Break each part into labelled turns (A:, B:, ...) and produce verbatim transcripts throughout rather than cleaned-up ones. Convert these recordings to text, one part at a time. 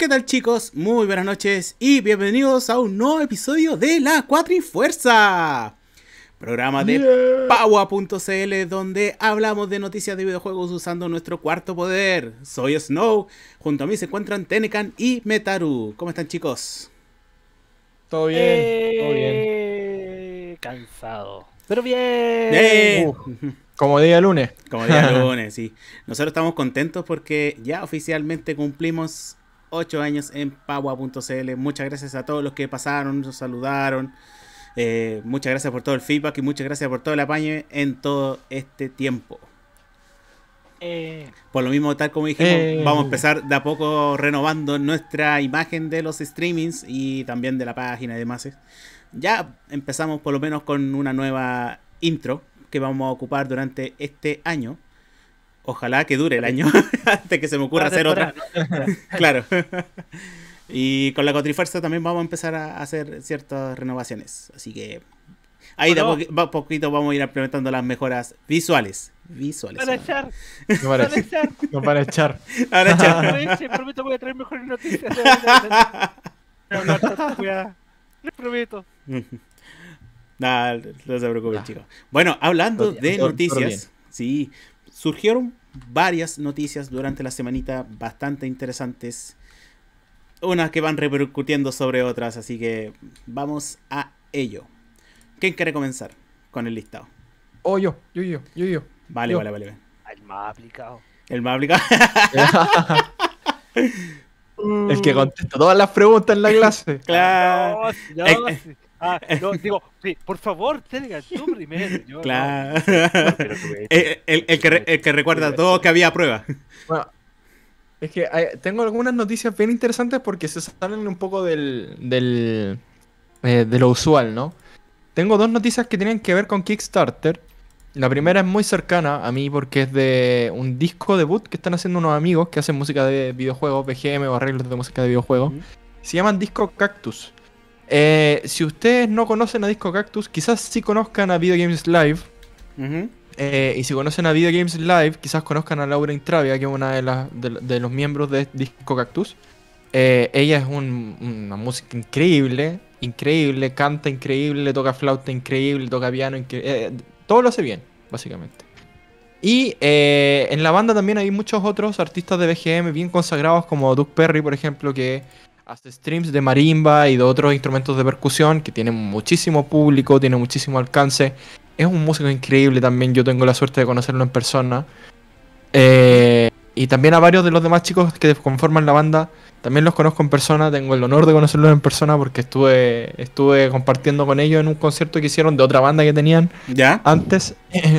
A: ¿Qué tal, chicos? Muy buenas noches y bienvenidos a un nuevo episodio de La Cuatrifuerza, programa de
B: Yeah.
A: Paua punto c l, donde hablamos de noticias de videojuegos usando nuestro cuarto poder. Soy Snow, junto a mí se encuentran Tenecan y Metaru. ¿Cómo están, chicos?
B: Todo bien,
C: eh...
B: todo bien.
C: Cansado. Pero bien.
A: ¡Eh!
B: Uf, como día lunes.
A: Como día lunes, sí. Nosotros estamos contentos porque ya oficialmente cumplimos ocho años en Paua punto c l. Muchas gracias a todos los que pasaron, nos saludaron. Eh, muchas gracias por todo el feedback y muchas gracias por todo el apaño en todo este tiempo.
C: Eh...
A: Por lo mismo, tal como dijimos,
B: Eh.
A: vamos a empezar de a poco renovando nuestra imagen de los streamings y también de la página y demás. Ya empezamos por lo menos con una nueva intro que vamos a ocupar durante este año. Ojalá que dure el año antes que se me ocurra hacer otra. Claro. Y con la Cuatrifuerza también vamos a empezar a hacer ciertas renovaciones. Así que ahí de a
C: Bueno.
A: poqui- a poquito vamos a ir implementando las mejoras visuales. Visuales.
C: Para
A: ¿no?
C: echar,
B: No
C: para
B: para,
C: echar.
B: no para echar.
A: Ahora, chao.
C: Aproveche, prometo que voy a traer mejores noticias. No hablar tanta weá. Les prometo.
A: Nah, no se preocupen,
B: Nah.
A: chicos. Bueno, hablando
B: Todo bien,
A: de
B: todo- todo
A: noticias,
B: bien.
A: sí, surgieron varias noticias durante la semanita bastante interesantes. Unas que van repercutiendo sobre otras, así que vamos a ello. ¿Quién quiere comenzar con el listado?
B: Oh, yo, yo, yo, yo, yo.
A: Vale,
B: Yo.
A: vale, vale. vale.
C: El más aplicado.
A: El más aplicado.
B: El que contesta todas las preguntas en la clase.
A: Claro.
C: No, sí, no,
A: Eh,
C: sí. Ah, no, digo, sí, por favor, Tenecan, tú primero. Yo,
A: Claro.
C: no. Pero tú, eh,
A: El, el- el que, re- el que recuerda todo que había prueba.
B: Bueno, es que hay- tengo algunas noticias bien interesantes porque se salen un poco del, del eh, de lo usual, ¿no? Tengo dos noticias que tienen que ver con Kickstarter. La primera es muy cercana a mí porque es de un disco debut que están haciendo unos amigos que hacen música de videojuegos, B G M o arreglos de música de videojuegos.
A: Ujú.
B: Se llaman Disco Cactus. Eh, si ustedes no conocen a Disco Cactus, quizás sí conozcan a Video Games Live.
A: Ujú.
B: Eh, y si conocen a Video Games Live, quizás conozcan a Laura Intravia, que es una de, las, de, de los miembros de Disco Cactus. Eh, ella es un- una música increíble, increíble, canta increíble, toca flauta increíble, toca piano increíble. Todo lo hace bien, básicamente. Y eh, en la banda también hay muchos otros artistas de B G M bien consagrados, como Doug Perry, por ejemplo, que hace streams de marimba y de otros instrumentos de percusión, que tienen muchísimo público, tiene muchísimo alcance. Es un músico increíble también, yo tengo la suerte de conocerlo en persona. Eh, y también a varios de los demás chicos que conforman la banda, también los conozco en persona, tengo el honor de conocerlos en persona porque estuve, estuve compartiendo con ellos en un concierto que hicieron de otra banda que tenían
A: ¿Ya?
B: antes.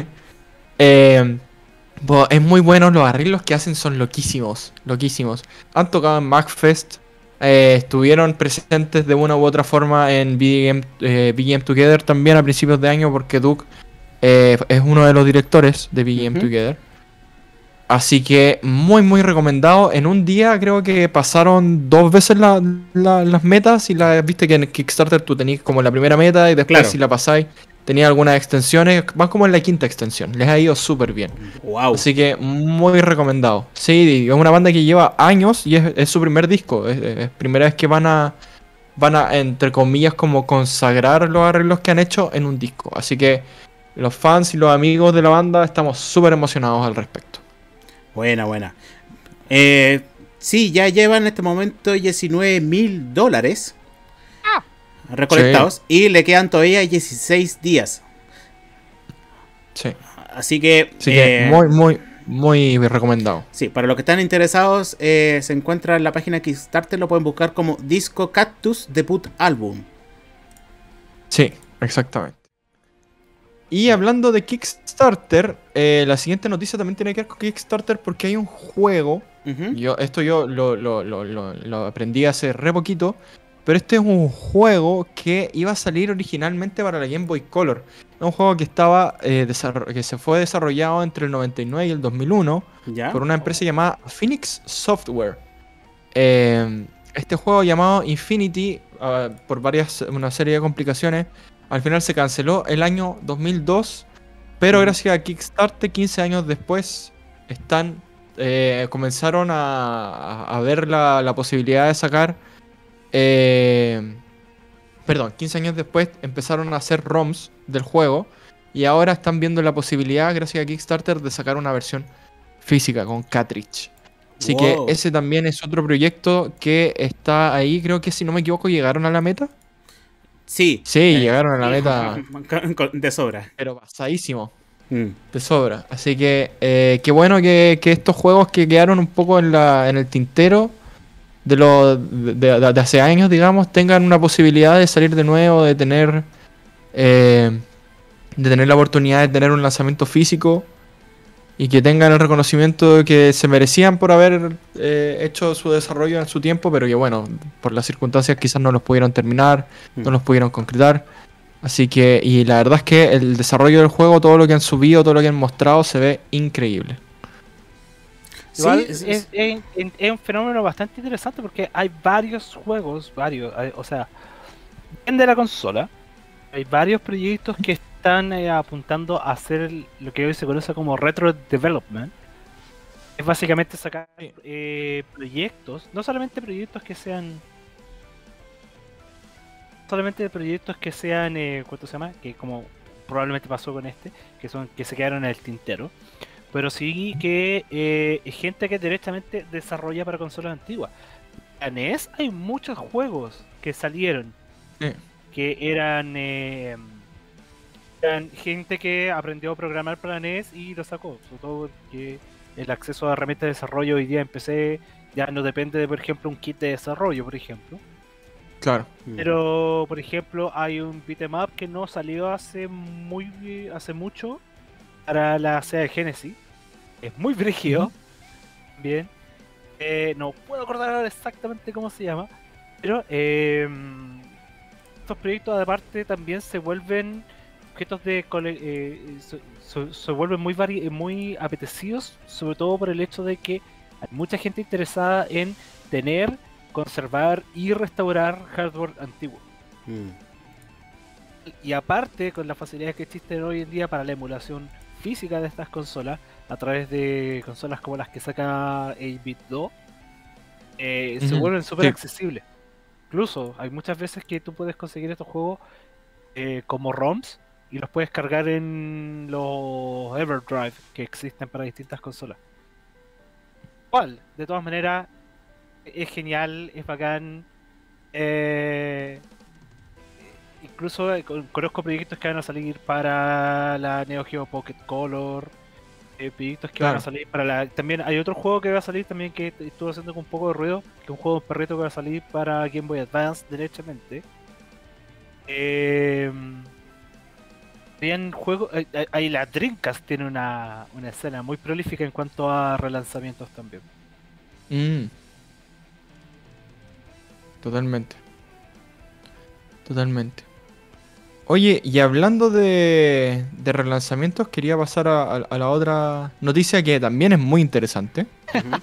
B: Eh, bo- es muy bueno, los arreglos que hacen son loquísimos, loquísimos. Han tocado en MagFest, eh, estuvieron presentes de una u otra forma en B G M, eh, B G M Together también a principios de año porque Duke eh, es uno de los directores de B G M
A: Ujú.
B: Together. Así que muy muy recomendado. En un día creo que pasaron dos veces la- la- las metas y la, viste que en Kickstarter tú tenés como la primera meta y después
A: Claro.
B: si la pasáis tenía algunas extensiones. Van como en la quinta extensión. Les ha ido súper bien.
A: Wow.
B: Así que muy recomendado. Sí, es una banda que lleva años y es, es su primer disco. Es, es primera vez que van a, van a, entre comillas, como consagrar los arreglos que han hecho en un disco. Así que los fans y los amigos de la banda estamos súper emocionados al respecto.
A: Buena, buena. Eh, sí, ya llevan en este momento diecinueve mil dólares recolectados y le quedan todavía dieciséis días.
B: Sí.
A: Así que,
B: Así que
A: eh,
B: muy, muy, muy recomendado.
A: sí, para los que están interesados, eh, se encuentra en la página de Kickstarter, lo pueden buscar como Disco Cactus Debut Album.
B: Sí, exactamente. Y hablando de Kickstarter, eh, la siguiente noticia también tiene que ver con Kickstarter porque hay un juego.
A: Ujú.
B: Yo, esto yo lo, lo- lo- lo- lo aprendí hace re poquito. Pero este es un juego que iba a salir originalmente para la Game Boy Color. Es un juego que estaba eh, desarro- que se fue desarrollado entre el noventa y nueve y el dos mil uno
A: ¿Ya?
B: por una empresa llamada Phoenix Software. Eh, este juego llamado Infinity, ah, por varias, una serie de complicaciones, al final se canceló el año dos mil dos. Pero
A: Ujú.
B: gracias a Kickstarter, quince años después, están eh, comenzaron a, a- a ver la, la posibilidad de sacar... eh, perdón, quince años después empezaron a hacer ROMs del juego y ahora están viendo la posibilidad, gracias a Kickstarter, de sacar una versión física con cartridge. Así que
A: Wow.
B: ese también es otro proyecto que está ahí, creo que si no me equivoco llegaron a la meta.
A: Sí.
B: Sí,
A: eh,
B: llegaron a la meta,
A: con- con- de sobra.
B: pero pasadísimo.
A: Mm.
B: De sobra. Así que eh, qué bueno que, que estos juegos que quedaron un poco en, la, en el tintero de, los de, de- de hace años, digamos, tengan una posibilidad de salir de nuevo, de tener eh, de tener la oportunidad de tener un lanzamiento físico y que tengan el reconocimiento que se merecían por haber eh, hecho su desarrollo en su tiempo, pero que bueno, por las circunstancias quizás no los pudieron terminar, no los pudieron concretar. Así que, y la verdad es que el desarrollo del juego, todo lo que han subido, todo lo que han mostrado, se ve increíble.
C: Igual
A: Sí,
C: es,
A: es-
C: es- es- es un fenómeno bastante interesante porque hay varios juegos, varios, hay- o sea, depende de la consola, hay varios proyectos que están eh, apuntando a hacer lo que hoy se conoce como retro development. Es básicamente sacar eh, proyectos, no solamente proyectos que sean, solamente proyectos que sean, eh, ¿cuánto se llama? Que como probablemente pasó con este, que son que se quedaron en el tintero. Pero sí que eh, gente que directamente desarrolla para consolas antiguas. En N E S hay muchos juegos que salieron
B: Sí.
C: que eran, eh, eran gente que aprendió a programar para N E S y lo sacó. Sobre todo que el acceso a herramientas de desarrollo hoy día en P C ya no depende de, por ejemplo, un kit de desarrollo, por ejemplo.
B: Claro.
A: Mm.
C: Pero, por ejemplo, hay un beat'em up que no salió hace muy hace mucho para la Sega Genesis. Es muy brígido.
B: Ujú.
C: Bien. Eh, no puedo acordar ahora exactamente cómo se llama. Pero eh, estos proyectos aparte también se vuelven objetos de cole- eh, se, se- se vuelven muy vari- muy apetecidos, sobre todo por el hecho de que hay mucha gente interesada en tener, conservar y restaurar hardware antiguo.
A: Mm.
C: Y aparte, con las facilidades que existen hoy en día para la emulación física de estas consolas, a través de consolas como las que saca ocho bit dos, eh, se
B: Ujú,
C: vuelven súper
B: sí.
C: accesibles. Incluso hay muchas veces que tú puedes conseguir estos juegos eh, como ROMs y los puedes cargar en los Everdrive que existen para distintas consolas. Igual, de todas maneras, es genial, es bacán. eh, Incluso eh, con- conozco proyectos que van a salir para la Neo Geo Pocket Color, eh, proyectos que van a
B: Claro.
C: salir para la... También hay otro juego que va a salir también que t- estuvo haciendo con un poco de ruido, que es un juego de perrito que va a salir para Game Boy Advance derechamente. Eh, Bien juego, eh, eh, ahí la Dreamcast tiene una, una escena muy prolífica en cuanto a relanzamientos también.
B: Mm. Totalmente. Totalmente. Oye, y hablando de, de relanzamientos, quería pasar a, a- a la otra noticia que también es muy interesante.
A: Ujú.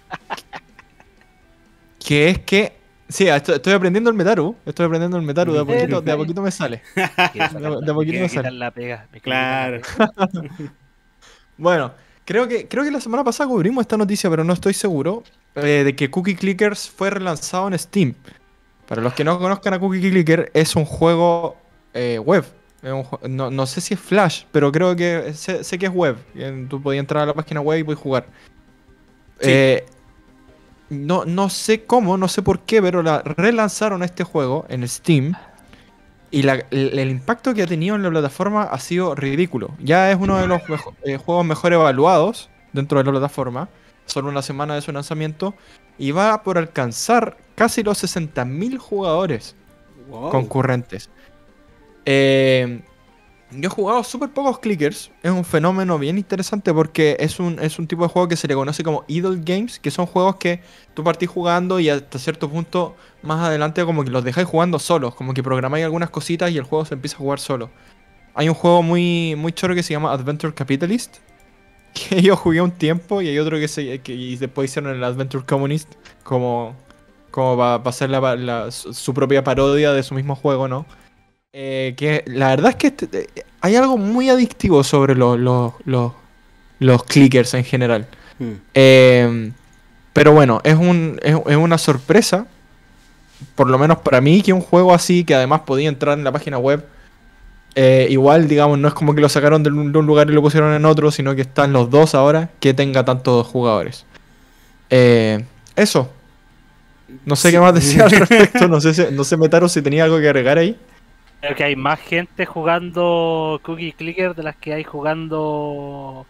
B: Que es que... Sí, estoy, estoy aprendiendo el Metaru. Estoy aprendiendo el Metaru. De a poquito, de a poquito me sale.
C: Quiero sacar
B: De-
C: la-
B: de a poquito
C: me quiero
B: me sale.
C: quitar la pega, me quiero
A: Claro.
C: quitar la pega.
B: Bueno, creo que, creo que la semana pasada cubrimos esta noticia, pero no estoy seguro, eh, de que Cookie Clickers fue relanzado en Steam. Para los que no conozcan a Cookie Clicker, es un juego eh, web. Es un jue- no, no sé si es Flash, pero creo que sé, sé que es web. Eh, Tú podías entrar a la página web y puedes jugar.
A: Sí.
B: Eh, no, no sé cómo, no sé por qué, pero la relanzaron este juego en Steam. Y la- el, el impacto que ha tenido en la plataforma ha sido ridículo. Ya es uno de los mejo- eh, juegos mejor evaluados dentro de la plataforma. Solo una semana de su lanzamiento. Y va por alcanzar casi los sesenta mil jugadores
A: Wow.
B: concurrentes. Eh, yo he jugado súper pocos clickers. Es un fenómeno bien interesante porque es un, es un tipo de juego que se le conoce como idle games, que son juegos que tú partís jugando y hasta cierto punto más adelante como que los dejáis jugando solos, como que programáis algunas cositas y el juego se empieza a jugar solo. Hay un juego muy, muy choro que se llama Adventure Capitalist, que yo jugué un tiempo, y hay otro que, se, que y después hicieron el Adventure Communist, como, como para hacer la, la- su, su propia parodia de su mismo juego, ¿no? Eh, que la verdad es que este- eh, hay algo muy adictivo sobre los, los, los, los clickers en general.
A: Mm.
B: Eh, pero bueno, es, un, es, es una sorpresa, por lo menos para mí, que un juego así, que además podía entrar en la página web, eh, igual, digamos, no es como que lo sacaron de un, de un lugar y lo pusieron en otro, sino que están los dos ahora, que tenga tantos jugadores. Eh, eso. No sé
A: Sí.
B: qué más decir al respecto, no sé, si, no sé Metaro, si tenía algo que agregar ahí.
C: Creo que hay más gente jugando Cookie Clicker de las que hay jugando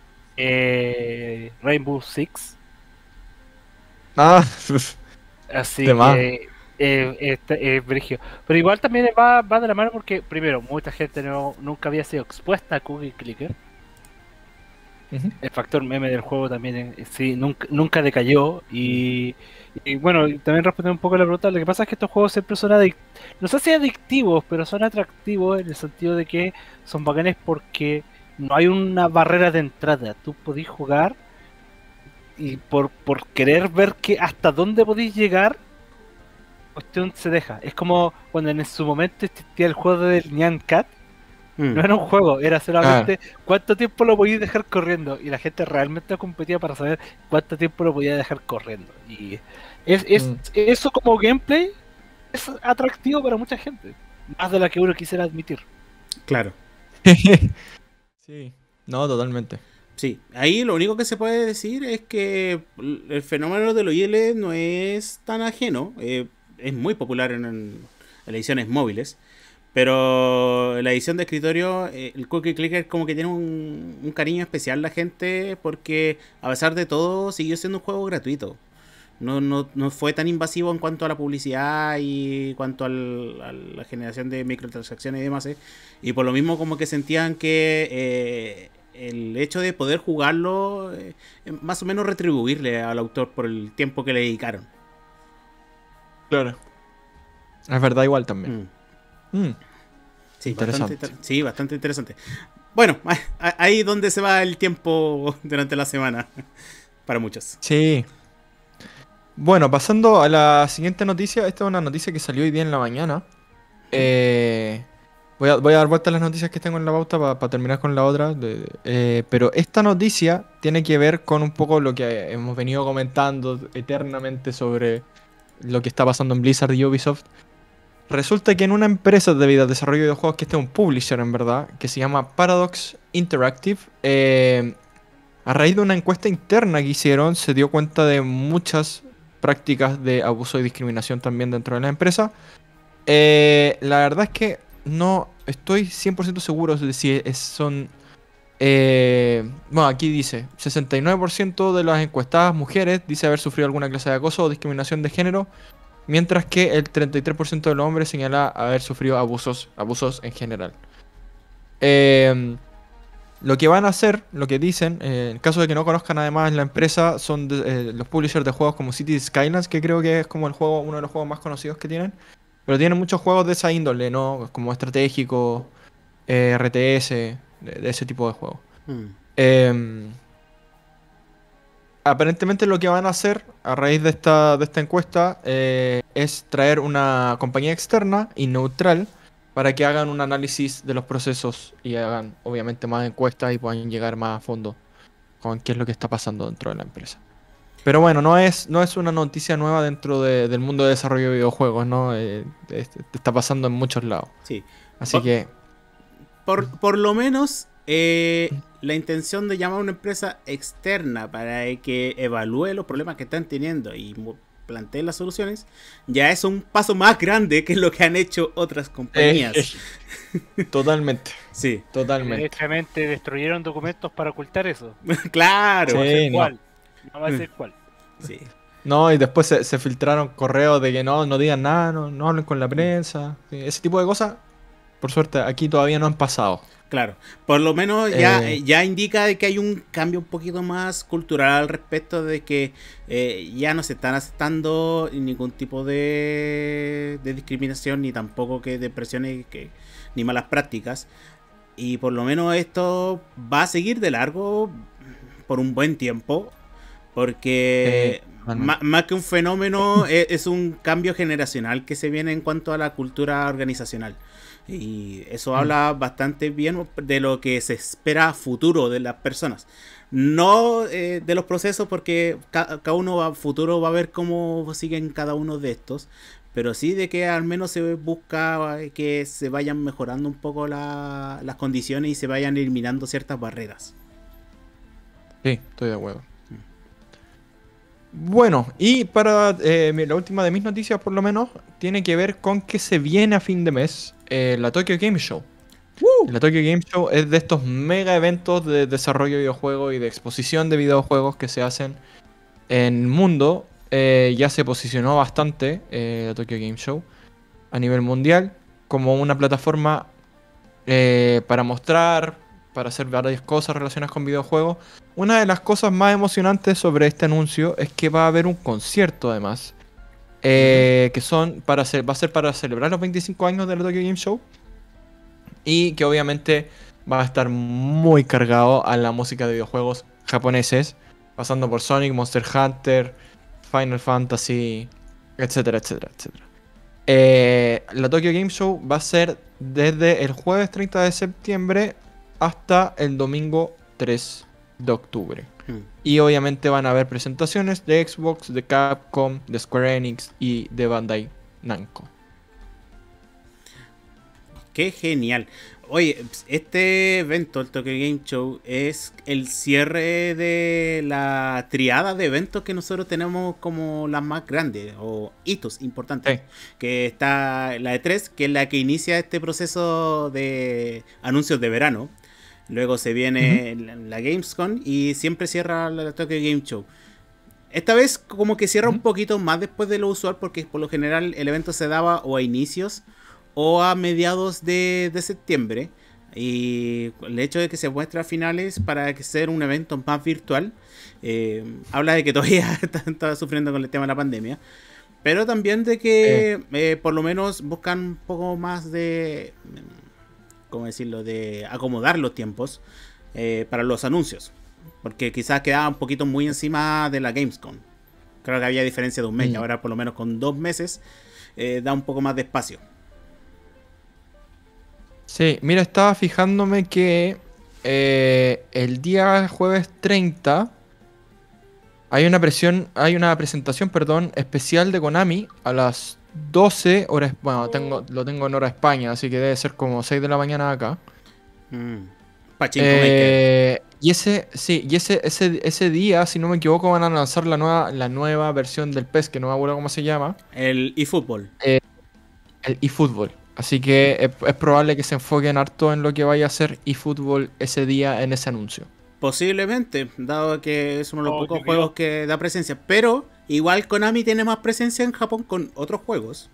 C: eh, Rainbow Six.
B: Ah,
C: Así
B: de más.
C: que eh, este, es brigio. Pero igual también va, va de la mano porque, primero, mucha gente no, nunca había sido expuesta a Cookie Clicker.
B: Ujú.
C: El factor meme del juego también eh, sí, nunca, nunca decayó. Y, y bueno, y también respondiendo un poco a la pregunta, lo que pasa es que estos juegos siempre son adictivos. No sé si adictivos, pero son atractivos en el sentido de que son bacanes porque no hay una barrera de entrada. Tú podís jugar y por, por querer ver que hasta dónde podéis llegar, cuestión se deja. Es como cuando en su momento existía el juego del Nyan Cat.
A: Mm.
C: No era un juego, era
B: Claro.
C: solamente cuánto tiempo lo podías dejar corriendo. Y la gente realmente competía para saber cuánto tiempo lo podía dejar corriendo. Y es, es
B: Mm.
C: eso como gameplay es atractivo para mucha gente. Más de la que uno quisiera admitir.
A: Claro.
B: Sí, no, totalmente.
A: Sí, ahí lo único que se puede decir es que el fenómeno de los I L no es tan ajeno, eh, es muy popular en, en ediciones móviles, pero en la edición de escritorio, eh, el Cookie Clicker como que tiene un, un cariño especial la gente porque a pesar de todo siguió siendo un juego gratuito. No, no, no fue tan invasivo en cuanto a la publicidad y cuanto al, a la generación de microtransacciones y demás. ¿eh? Y por lo mismo como que sentían que eh, el hecho de poder jugarlo, eh, más o menos retribuirle al autor por el tiempo que le dedicaron.
B: Claro. Es verdad igual también.
A: Mm.
B: Mm.
A: Sí,
B: Interesante.
A: bastante, sí, bastante interesante. Bueno, ahí es donde se va el tiempo durante la semana para muchos.
B: Sí. Bueno, pasando a la siguiente noticia. Esta es una noticia que salió hoy día en la mañana. Eh, voy, a, voy a dar vuelta a las noticias que tengo en la pauta para terminar con la otra. de- de- eh, pero esta noticia tiene que ver con un poco lo que hemos venido comentando eternamente sobre lo que está pasando en Blizzard y Ubisoft. Resulta que en una empresa de vida- desarrollo de videojuegos, que este es un publisher en verdad, que se llama Paradox Interactive, eh, a raíz de una encuesta interna que hicieron, se dio cuenta de muchas prácticas de abuso y discriminación también dentro de la empresa. Eh, la verdad es que no estoy cien por ciento seguro de si es- son... eh, bueno, aquí dice, sesenta y nueve por ciento de las encuestadas mujeres dice haber sufrido alguna clase de acoso o discriminación de género, mientras que el treinta y tres por ciento de los hombres señala haber sufrido abusos, abusos en general. Eh, lo que van a hacer, lo que dicen, eh, en caso de que no conozcan además la empresa, son de- eh, los publishers de juegos como Cities Skylines, que creo que es como el juego, uno de los juegos más conocidos que tienen. Pero tienen muchos juegos de esa índole, ¿no? Como estratégico, eh, R T S, de, de ese tipo de juegos.
A: Mm.
B: Eh, aparentemente lo que van a hacer a raíz de esta, de esta encuesta eh, es traer una compañía externa y neutral para que hagan un análisis de los procesos y hagan obviamente más encuestas y puedan llegar más a fondo con qué es lo que está pasando dentro de la empresa. Pero bueno, no es, no es una noticia nueva dentro de- del mundo de desarrollo de videojuegos, ¿no? Eh, es- está pasando en muchos lados.
A: Sí.
B: Así
A: Por-
B: que,
A: Por, por lo menos eh, la intención de llamar a una empresa externa para que evalúe los problemas que están teniendo y mo- plantee las soluciones, ya es un paso más grande que lo que han hecho otras compañías.
B: eh, totalmente,
A: Sí,
B: totalmente.
C: Directamente destruyeron documentos para ocultar eso.
A: claro.
C: No va a
B: Sí,
C: ser
B: no.
C: cuál. No va a ser cuál.
A: Sí.
B: No, y después se, se filtraron correos de que no, no digan nada, no, no hablen con la prensa. Sí, ese tipo de cosas, por suerte, aquí todavía no han pasado.
A: Claro, por lo menos ya,
B: Eh.
A: ya indica de que hay un cambio un poquito más cultural al respecto de que eh, ya no se están aceptando ningún tipo de, de discriminación ni tampoco que de presiones que, ni malas prácticas. Y por lo menos esto va a seguir de largo por un buen tiempo. Porque
B: Eh,
A: ma-
B: totalmente.
A: más que un fenómeno es, es un cambio generacional que se viene en cuanto a la cultura organizacional. Y eso habla bastante bien de lo que se espera a futuro de las personas. No eh, de los procesos, porque ca cada uno a futuro va a ver cómo siguen cada uno de estos. Pero sí de que al menos se busca que se vayan mejorando un poco la, las condiciones y se vayan eliminando ciertas barreras.
B: Sí, estoy de acuerdo. Bueno, y para eh, la última de mis noticias, por lo menos, tiene que ver con que se viene a fin de mes eh, la Tokyo Game Show.
A: ¡Woo!
B: La Tokyo Game Show es de estos mega eventos de desarrollo de videojuegos y de exposición de videojuegos que se hacen en el mundo. Eh, ya se posicionó bastante eh, la Tokyo Game Show a nivel mundial como una plataforma eh, para mostrar, para hacer varias cosas relacionadas con videojuegos. Una de las cosas más emocionantes sobre este anuncio es que va a haber un concierto además, eh, que son para hacer, va a ser para celebrar los veinticinco años de la Tokyo Game Show y que obviamente va a estar muy cargado a la música de videojuegos japoneses, pasando por Sonic, Monster Hunter, Final Fantasy, etcétera, etcétera, etcétera. Eh, la Tokyo Game Show va a ser desde el jueves treinta de septiembre hasta el domingo tres de octubre.
A: Hmm.
B: Y obviamente van a haber presentaciones de Xbox, de Capcom, de Square Enix y de Bandai Namco.
A: ¡Qué genial! Oye, este evento, el Tokyo Game Show, es el cierre de la triada de eventos que nosotros tenemos como las más grandes o hitos importantes.
B: Sí.
A: Que está la E tres, que es la que inicia este proceso de anuncios de verano. Luego se viene uh-huh. la, la Gamescom y siempre cierra la Tokyo Game Show. Esta vez como que cierra uh-huh. un poquito más después de lo usual, porque por lo general el evento se daba o a inicios o a mediados de, de septiembre. Y el hecho de que se muestre a finales para que sea un evento más virtual eh, habla de que todavía está, está sufriendo con el tema de la pandemia. Pero también de que eh. Eh, por lo menos buscan un poco más de... ¿cómo decirlo? De acomodar los tiempos eh, para los anuncios. Porque quizás quedaba un poquito muy encima de la Gamescom. Creo que había diferencia de un mes. Mm. Y ahora por lo menos con dos meses eh, da un poco más de espacio.
B: Sí, mira, estaba fijándome que eh, el día jueves treinta hay una presión, hay una presentación, perdón, especial de Konami a las doce horas. Bueno, tengo, lo tengo en hora España, así que debe ser como seis de la mañana acá.
A: Mm.
B: Eh, y ese, sí, y ese, ese, ese día, si no me equivoco, van a lanzar la nueva, la nueva versión del P E S, que no me acuerdo cómo se llama.
A: El eFootball.
B: Eh, el eFootball. Así que es, es probable que se enfoquen harto en lo que vaya a ser eFootball ese día en ese anuncio.
A: Posiblemente, dado que es uno de los oh, pocos juegos mío. que da presencia. Pero igual Konami tiene más presencia en Japón con otros juegos.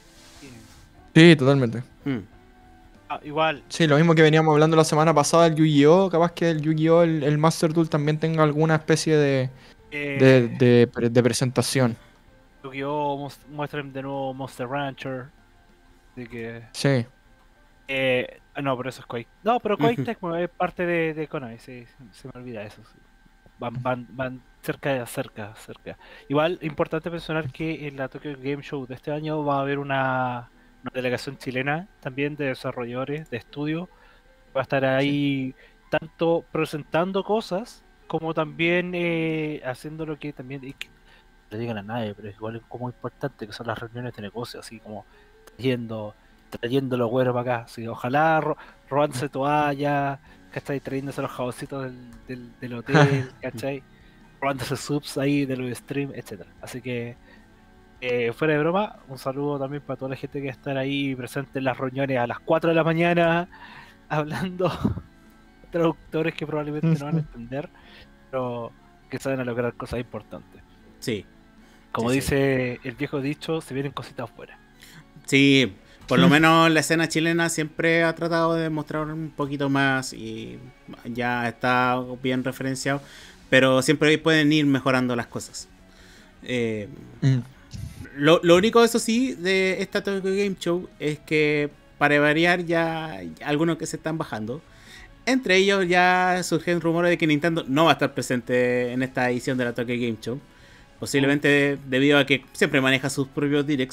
B: Sí, totalmente.
A: Mm.
C: Ah, igual.
B: Sí, lo mismo que veníamos hablando la semana pasada del Yu-Gi-Oh! Capaz que el Yu-Gi-Oh! El, el Master Duel también tenga alguna especie de, eh... de, de, de, de presentación.
C: Yu-Gi-Oh! Muestren de nuevo Monster Rancher. Así que...
B: Sí.
C: Eh, no, pero eso es Quake. No, pero Quake Tecmo es parte de, de Konami, sí, se me olvida eso. Sí. Van, van, van cerca, cerca, cerca. Igual, importante mencionar que en la Tokyo Game Show de este año va a haber una, una delegación chilena también de desarrolladores, de estudios. Va a estar ahí sí. tanto presentando cosas como también eh, haciendo lo que también... Y que no le digan a nadie, pero es igual es como importante que son las reuniones de negocio, así como trayendo... trayendo los güeros para acá, sí, ojalá ro robándose toallas, ¿cachai? Trayéndose los jaboncitos del, del, del hotel, ¿cachai? Robándose subs ahí de los streams, etcétera. Así que, eh, fuera de broma, un saludo también para toda la gente que va a estar ahí presente en las reuniones a las cuatro de la mañana, hablando traductores que probablemente no van a entender, pero que saben a lograr cosas importantes.
A: Sí.
C: Como
A: sí,
C: dice sí. el viejo dicho, se vienen cositas afuera.
A: Sí, por lo menos la escena chilena siempre ha tratado de mostrar un poquito más y ya está bien referenciado, pero siempre pueden ir mejorando las cosas. Eh, mm. lo, lo único, eso sí, de esta Tokyo Game Show es que para variar ya algunos que se están bajando. Entre ellos ya surgen rumores de que Nintendo no va a estar presente en esta edición de la Tokyo Game Show. Posiblemente debido a que siempre maneja sus propios directs.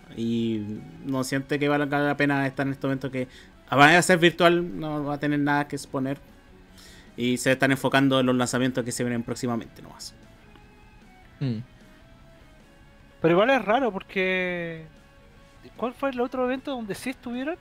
A: Y no siente que valga la pena estar en este momento que va a ser virtual, no va a tener nada que exponer. Y se están enfocando en los lanzamientos que se vienen próximamente nomás.
B: Mm.
C: Pero igual es raro porque... ¿Cuál fue el otro evento donde sí estuvieron?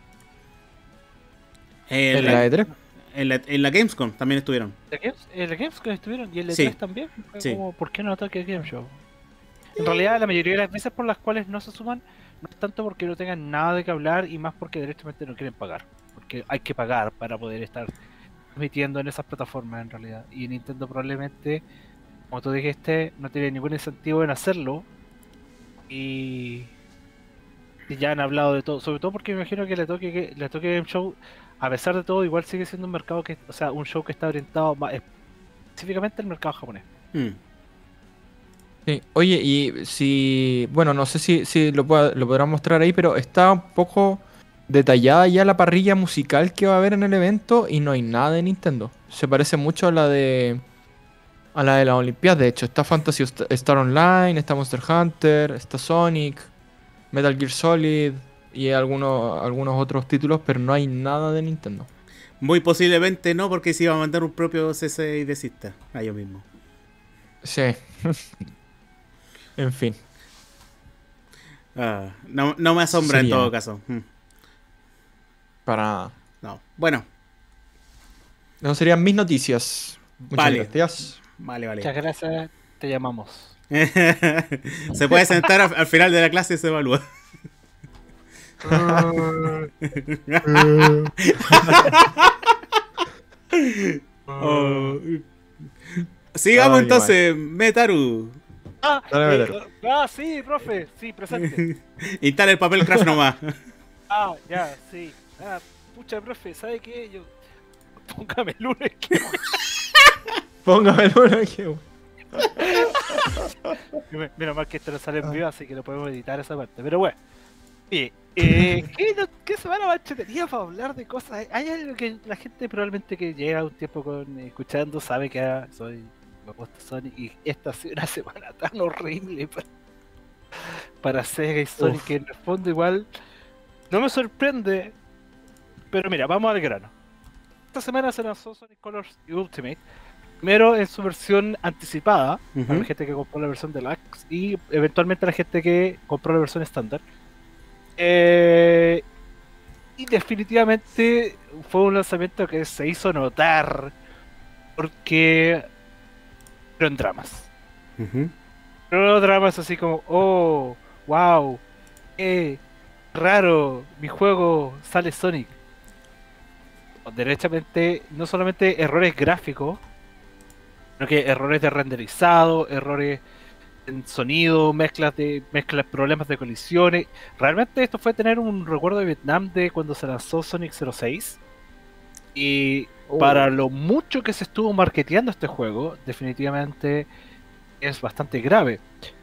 A: En,
B: ¿En
A: la,
B: la E tres?
A: en, la, en la Gamescom también estuvieron.
C: ¿El Games, el Gamescom estuvieron? ¿Y el E
A: Sí.
C: tres también? Fue
A: Sí.
C: como, ¿por qué no ataque el Game Show? En realidad la mayoría de las veces por las cuales no se suman no es tanto porque no tengan nada de qué hablar y más porque directamente no quieren pagar. Porque hay que pagar para poder estar transmitiendo en esas plataformas en realidad. Y Nintendo probablemente, como tú dijiste, no tiene ningún incentivo en hacerlo. Y, y ya han hablado de todo. Sobre todo porque me imagino que le toque que le toque Game Show, a pesar de todo, igual sigue siendo un mercado que, o sea, un show que está orientado más específicamente al mercado japonés.
A: Mm.
B: Sí. Oye, y si... Bueno, no sé si, si lo, pueda- lo podrán mostrar ahí, pero está un poco detallada ya la parrilla musical que va a haber en el evento y no hay nada de Nintendo. Se parece mucho a la de... A la de las Olimpiadas, de hecho. Está Fantasy St- Star Online, está Monster Hunter, está Sonic, Metal Gear Solid y algunos, algunos otros títulos, pero no hay nada de Nintendo.
A: Muy posiblemente no, porque se iba a mandar un propio C C y desista a ellos mismos.
B: Sí. En fin.
A: Ah, no, no me asombra
B: Sería.
A: en todo caso. Mm.
B: Para nada.
A: No. Bueno,
B: No serían mis noticias. Muchas
A: Vale.
B: gracias.
A: vale, vale.
C: Muchas gracias, te llamamos.
A: Se puede sentar al, al final de la clase y se evalúa. Oh. Sigamos
B: Ay,
A: entonces, Metaru.
C: Ah,
B: Dale,
C: eh,
B: Pedro.
C: ah, sí, profe, sí, presente.
A: Instala el papel craft nomás.
C: Ah, ya, sí. Ah, pucha, profe, ¿sabe qué? Yo... Póngame el lunes que...
B: Póngame el uno aquí.
C: Menos mal que esto no sale en vivo, así que no podemos editar esa parte. Pero bueno. Oye, eh, ¿qué, no- ¿qué semana más entretenida para hablar de cosas? Hay algo que la gente probablemente que lleva un tiempo con escuchando sabe que ah, soy... Me gusta Sonic y esta ha sido una semana tan horrible para, para Sega y Sonic
B: Uf.
C: que en el fondo igual no me sorprende. Pero mira, vamos al grano. Esta semana se lanzó Sonic Colors Ultimate. Primero en su versión anticipada, para la
A: Ujú.
C: gente que compró la versión deluxe y eventualmente la gente que compró la versión estándar. Eh, y definitivamente fue un lanzamiento que se hizo notar porque fueron dramas.
A: Ujú.
C: Pero dramas así como, oh, wow, eh, raro, mi juego sale Sonic. Derechamente, no solamente errores gráficos, sino que errores de renderizado, errores en sonido, mezclas de mezclas, problemas de colisiones. Realmente esto fue tener un recuerdo de Vietnam de cuando se lanzó Sonic cero seis. Y
B: Oh.
C: para lo mucho que se estuvo marketeando este juego, definitivamente es bastante grave.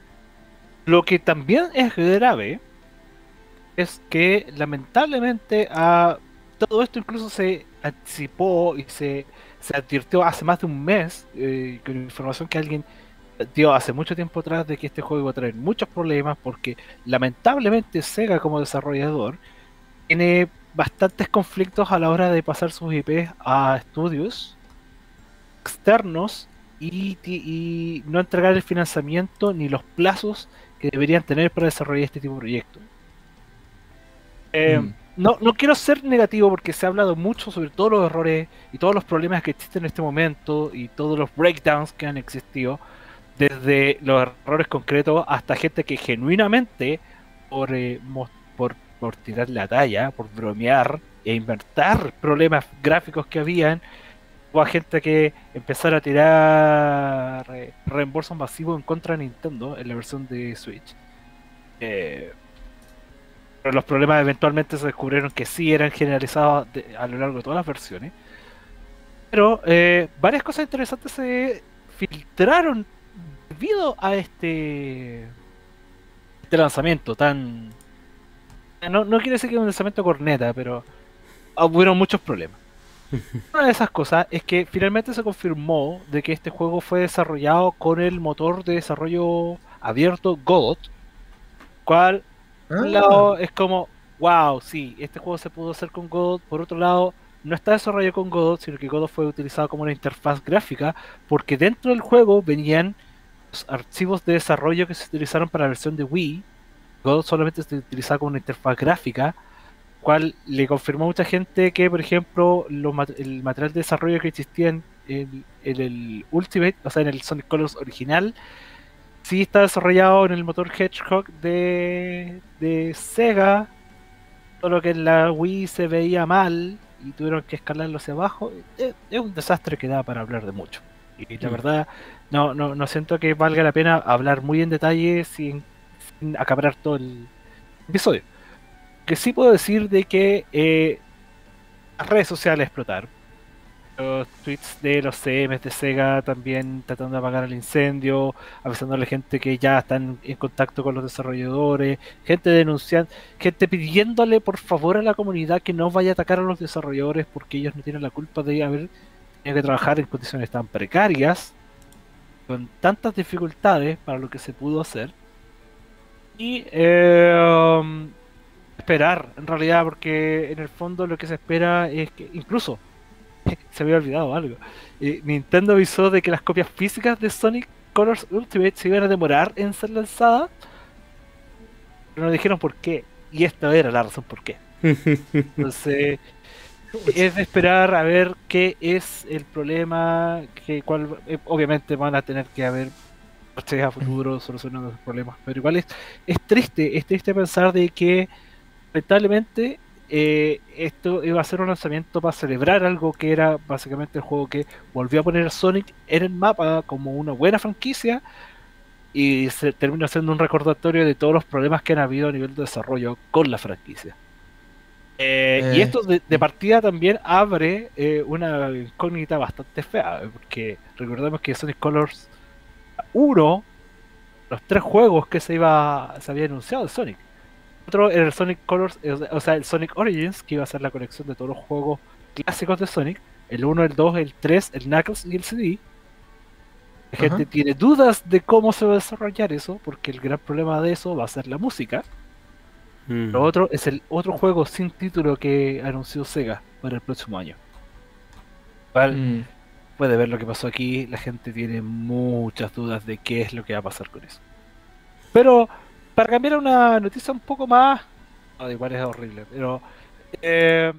C: Lo que también es grave es que lamentablemente a todo esto incluso se anticipó y se, se advirtió hace más de un mes, eh, con información que alguien dio hace mucho tiempo atrás de que este juego iba a traer muchos problemas porque lamentablemente Sega como desarrollador tiene bastantes conflictos a la hora de pasar sus I Ps a estudios externos y, y no entregar el financiamiento ni los plazos que deberían tener para desarrollar este tipo de proyectos. Eh,
B: Mm.
C: no, no quiero ser negativo porque se ha hablado mucho sobre todos los errores y todos los problemas que existen en este momento y todos los breakdowns que han existido, desde los errores concretos hasta gente que genuinamente por, eh, mo- por, por tirar la talla, por bromear e inventar problemas gráficos que habían, o a gente que empezara a tirar eh, reembolsos masivos en contra de Nintendo en la versión de Switch. Eh, pero los problemas eventualmente se descubrieron que sí eran generalizados de- a lo largo de todas las versiones. Pero eh, varias cosas interesantes se filtraron debido a este, este lanzamiento tan... No, no quiere decir que es un lanzamiento corneta, pero hubieron muchos problemas. Una de esas cosas es que finalmente se confirmó de que este juego fue desarrollado con el motor de desarrollo abierto Godot, cual por un
B: Ah.
C: lado es como, wow, sí, este juego se pudo hacer con Godot. Por otro lado, no está desarrollado con Godot, sino que Godot fue utilizado como una interfaz gráfica, porque dentro del juego venían los archivos de desarrollo que se utilizaron para la versión de Wii. Godot solamente se utilizaba como una interfaz gráfica, cual le confirmó a mucha gente que, por ejemplo, los mat- el material de desarrollo que existía en, en- en el Ultimate, o sea, en el Sonic Colors original, sí está desarrollado en el motor Hedgehog de, de Sega, solo que en la Wii se veía mal y tuvieron que escalarlo hacia abajo. Es, es un desastre que da para hablar de mucho. Y la
A: Mm.
C: verdad, no, no, no siento que valga la pena hablar muy en detalle sin, sin acaparar todo el episodio. Que sí puedo decir de que eh, las redes sociales explotaron. Los tweets de los C Ms de Sega también tratando de apagar el incendio, avisando a la gente que ya están en contacto con los desarrolladores, gente denunciando, gente pidiéndole por favor a la comunidad que no vaya a atacar a los desarrolladores porque ellos no tienen la culpa de haber tenido que trabajar en condiciones tan precarias, con tantas dificultades para lo que se pudo hacer. Y eh, um, esperar, en realidad, porque en el fondo lo que se espera es que, incluso, se había olvidado algo, eh, Nintendo avisó de que las copias físicas de Sonic Colors Ultimate se iban a demorar en ser lanzadas, pero no dijeron por qué, y esta era la razón por qué. Entonces, es de esperar a ver qué es el problema, que cuál, eh, obviamente van a tener que haber parches a futuro solucionando los problemas, pero igual es, es triste, es triste pensar de que lamentablemente eh, esto iba a ser un lanzamiento para celebrar algo que era básicamente el juego que volvió a poner a Sonic en el mapa como una buena franquicia y se terminó siendo un recordatorio de todos los problemas que han habido a nivel de desarrollo con la franquicia. Eh, y
B: Eh,
C: esto de, de partida también abre eh, una incógnita bastante fea, eh, porque recordemos que Sonic Colors uno, los tres juegos que se iba se había anunciado de Sonic. Otro era el Sonic Colors, eh, o sea, el Sonic Origins, que iba a ser la colección de todos los juegos clásicos de Sonic. El uno, el dos, el tres, el Knuckles y el C D. La
B: Ajá.
C: gente tiene dudas de cómo se va a desarrollar eso, porque el gran problema de eso va a ser la música.
A: Mm.
C: Lo otro es el otro juego sin título que anunció Sega para el próximo año. Cual
B: Mm.
C: puede ver lo que pasó aquí, la gente tiene muchas dudas de qué es lo que va a pasar con eso. Pero para cambiar a una noticia un poco más, no, igual es horrible, pero eh,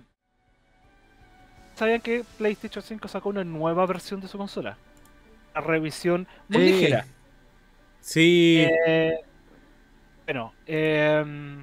C: ¿sabían que PlayStation cinco sacó una nueva versión de su consola? Una revisión muy
A: Sí.
C: ligera.
A: Sí.
C: Eh, bueno, eh,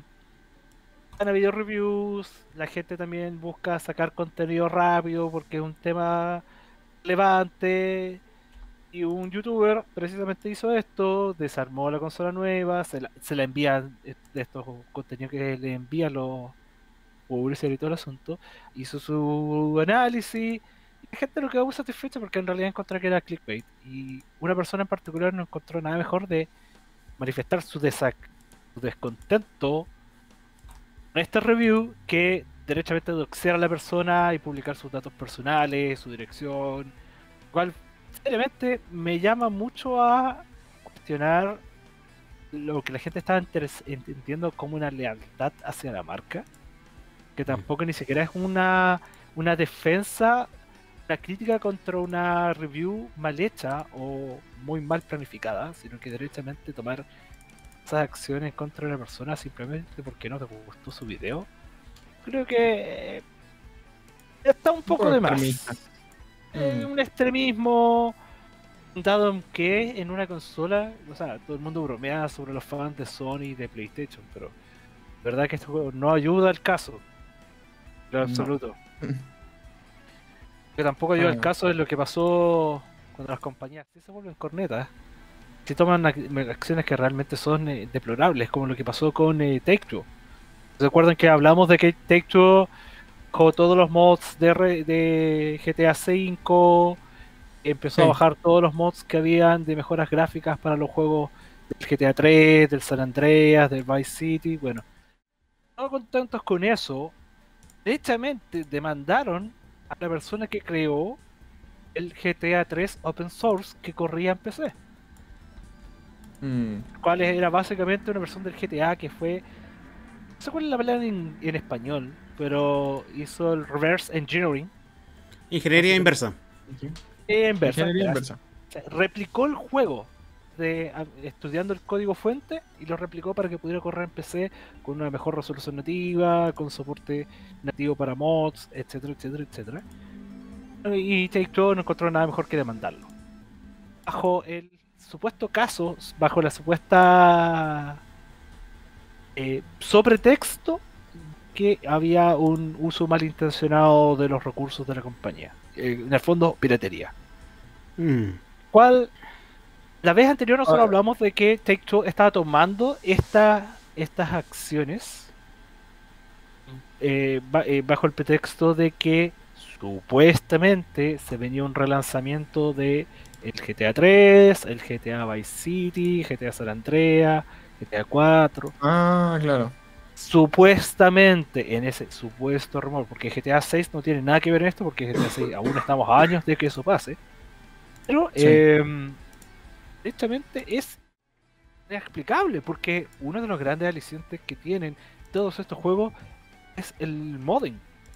C: han habido reviews, la gente también busca sacar contenido rápido porque es un tema relevante. Y un youtuber precisamente hizo esto, desarmó la consola nueva, se la, se la envían eh, de estos contenidos que le envían los publishers y todo el asunto, hizo su análisis, y la gente lo quedó muy satisfecha porque en realidad encontró que era clickbait. Y una persona en particular no encontró nada mejor de manifestar su, desac su descontento con este review que derechamente doxear a la persona y publicar sus datos personales, su dirección, cual seriamente me llama mucho a cuestionar lo que la gente estaba interes- entendiendo como una lealtad hacia la marca, que tampoco ni siquiera es una, una defensa, una crítica contra una review mal hecha o muy mal planificada, sino que derechamente tomar esas acciones contra una persona simplemente porque no te gustó su video. Creo que eh, está un poco
B: poco
C: de más.
B: extremista.
C: Eh,
B: Mm.
C: un extremismo dado en que en una consola, o sea, todo el mundo bromea sobre los fans de Sony y de PlayStation, pero la verdad que este juego no ayuda al caso, en lo
B: No.
C: absoluto. Que tampoco ayuda
B: Ah.
C: al caso de lo que pasó cuando las compañías sí se vuelven cornetas, si toman ac- acciones que realmente son eh, deplorables, como lo que pasó con eh, Take-Two. ¿Se acuerdan que hablamos de que Take-Two con todos los mods de, R- de G T A cinco, empezó a
B: Sí.
C: bajar todos los mods que habían de mejoras gráficas para los juegos del G T A tres, del San Andreas, del Vice City? Bueno, no contentos con eso, derechamente demandaron a la persona que creó el G T A tres Open Source que corría en P C,
B: Mm.
C: el cual era básicamente una versión del G T A que fue no sé cuál es la palabra en, en español, pero hizo el reverse engineering.
A: Ingeniería inversa.
C: Eh, inversa,
B: Ingeniería
C: gracias.
B: inversa.
C: O sea, replicó el juego de, a- estudiando el código fuente y lo replicó para que pudiera correr en P C con una mejor resolución nativa, con soporte nativo para mods, etcétera, etcétera, etcétera. Y Take-Two no encontró nada mejor que demandarlo. Bajo el supuesto caso, bajo la supuesta eh, sobretexto que había un uso malintencionado de los recursos de la compañía. Eh, en el fondo, piratería.
A: Mm.
C: ¿Cuál? La vez anterior nosotros
B: Ah.
C: hablamos de que Take-Two estaba tomando esta, estas acciones eh, ba- eh, bajo el pretexto de que supuestamente se venía un relanzamiento de el G T A tres, el G T A Vice City, G T A San Andreas, G T A cuatro.
B: Ah, claro.
C: Supuestamente, en ese supuesto rumor, porque G T A seis no tiene nada que ver en esto, porque G T A seis aún estamos a años de que eso pase. Pero,
B: Sí.
C: eh, directamente es inexplicable, porque uno de los grandes alicientes que tienen todos estos juegos es el modding.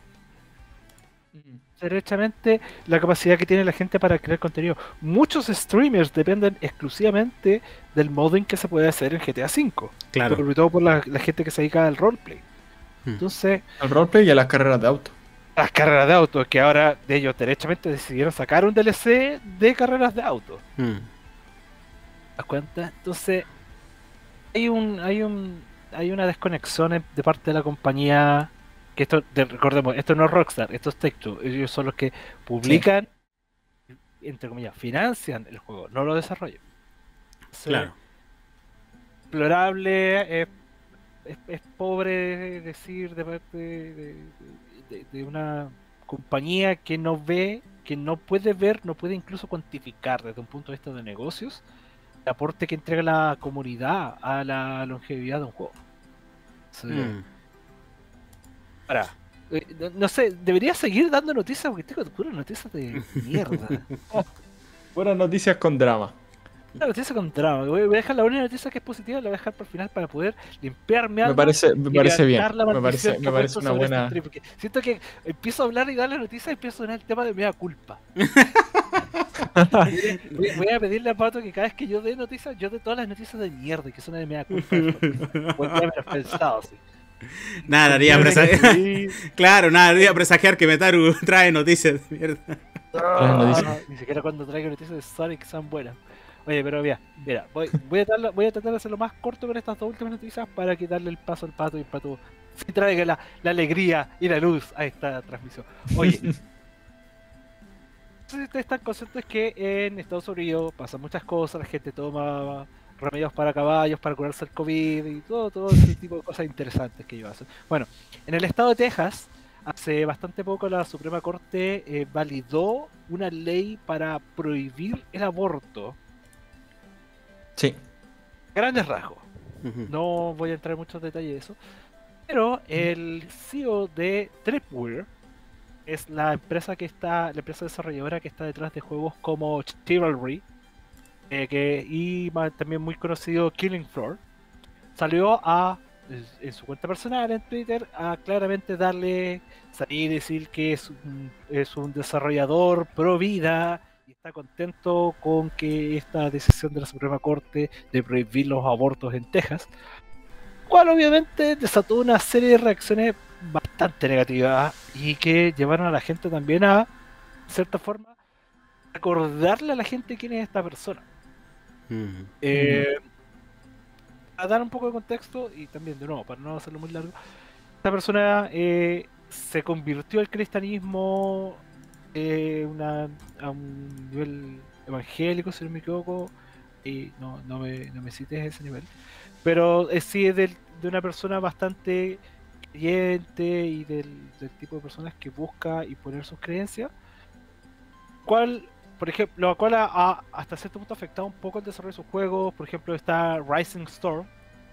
C: Derechamente la capacidad que tiene la gente para crear contenido. Muchos streamers dependen exclusivamente del modding que se puede hacer en G T A cinco.
A: Claro.
C: Sobre todo por la, la gente que se dedica al roleplay.
A: Mm.
C: Entonces,
B: Al roleplay y a las carreras de auto.
C: las carreras de auto, que ahora de ellos derechamente decidieron sacar un D L C de carreras de auto.
A: Mm.
C: ¿Te das cuenta? Entonces, hay un, hay un, hay una desconexión en- de parte de la compañía. Que esto, de- recordemos, esto no es Rockstar, esto es Take-Two. Ellos son los que publican, entre comillas, financian el juego, no lo desarrollan. Entonces,
A: Claro.
C: Deplorable, es, es, es pobre decir de parte de, de- de una compañía que no ve, que no puede ver, no puede incluso cuantificar desde un punto de vista de negocios el aporte que entrega la comunidad a la longevidad de un juego. Entonces,
A: Mm.
C: Ahora, eh, no, no sé, debería seguir dando noticias porque tengo puras noticias de mierda.
B: Buenas noticias con drama.
C: Una noticia con drama. Voy voy a dejar la única noticia que es positiva, la voy a dejar para el final para poder limpiar mi
B: Me
C: alma
B: parece, me
C: y
B: parece bien.
C: levantar la
B: Me
C: maldición
B: parece,
C: que
B: me
C: he
B: parece
C: puesto
B: una
C: sobre este
B: buena.
C: stream, porque siento que empiezo a hablar y dar las noticias y empiezo a sonar el tema de mea culpa. Voy, voy a pedirle a Pato que cada vez que yo dé noticias, yo dé todas las noticias de mierda que son de mea culpa. Pues ya me lo he pensado, sí.
A: Nada, haría presagiar. Claro, nada, haría presagiar que Metaru trae noticias de mierda.
C: Ah,
B: noticias.
C: ni siquiera cuando traigo noticias de Sonic sean buenas. Oye, pero mira, mira, voy, voy, a darla- voy a tratar de hacerlo más corto con estas dos últimas noticias para quitarle el paso al Pato y el Pato sí traiga la, la alegría y la luz a esta transmisión. Oye, no sé si ustedes están conscientes que en Estados Unidos pasan muchas cosas, la gente toma remedios para caballos, para curarse el COVID y todo, todo ese tipo de cosas interesantes que ellos hacen. Bueno, en el estado de Texas, hace bastante poco la Suprema Corte eh, validó una ley para prohibir el aborto.
B: Sí.
C: Grandes rasgos.
A: Ujú.
C: No voy a entrar en muchos detalles de eso. Pero el C E O de Tripwire es la empresa que está, la empresa desarrolladora que está detrás de juegos como Chivalry eh, que, y ma- también muy conocido Killing Floor. Salió a en su cuenta personal en Twitter a claramente darle salir y decir que es un, es un desarrollador pro vida y está contento con que esta decisión de la Suprema Corte de prohibir los abortos en Texas, cual obviamente desató una serie de reacciones bastante negativas y que llevaron a la gente también a, de cierta forma, recordarle a la gente quién es esta persona.
A: Ujú.
C: Eh, a dar un poco de contexto y también, de nuevo, para no hacerlo muy largo, esta persona eh, se convirtió al cristianismo eh, una- a un nivel evangélico, si no me equivoco, y no, no, me, no me cites ese nivel, pero eh, sí es del- de una persona bastante creyente y del, del tipo de personas que busca imponer sus creencias, cual, por ejemplo, lo cual ha, ha hasta cierto punto afectado un poco el desarrollo de sus juegos. Por ejemplo, está Rising Storm,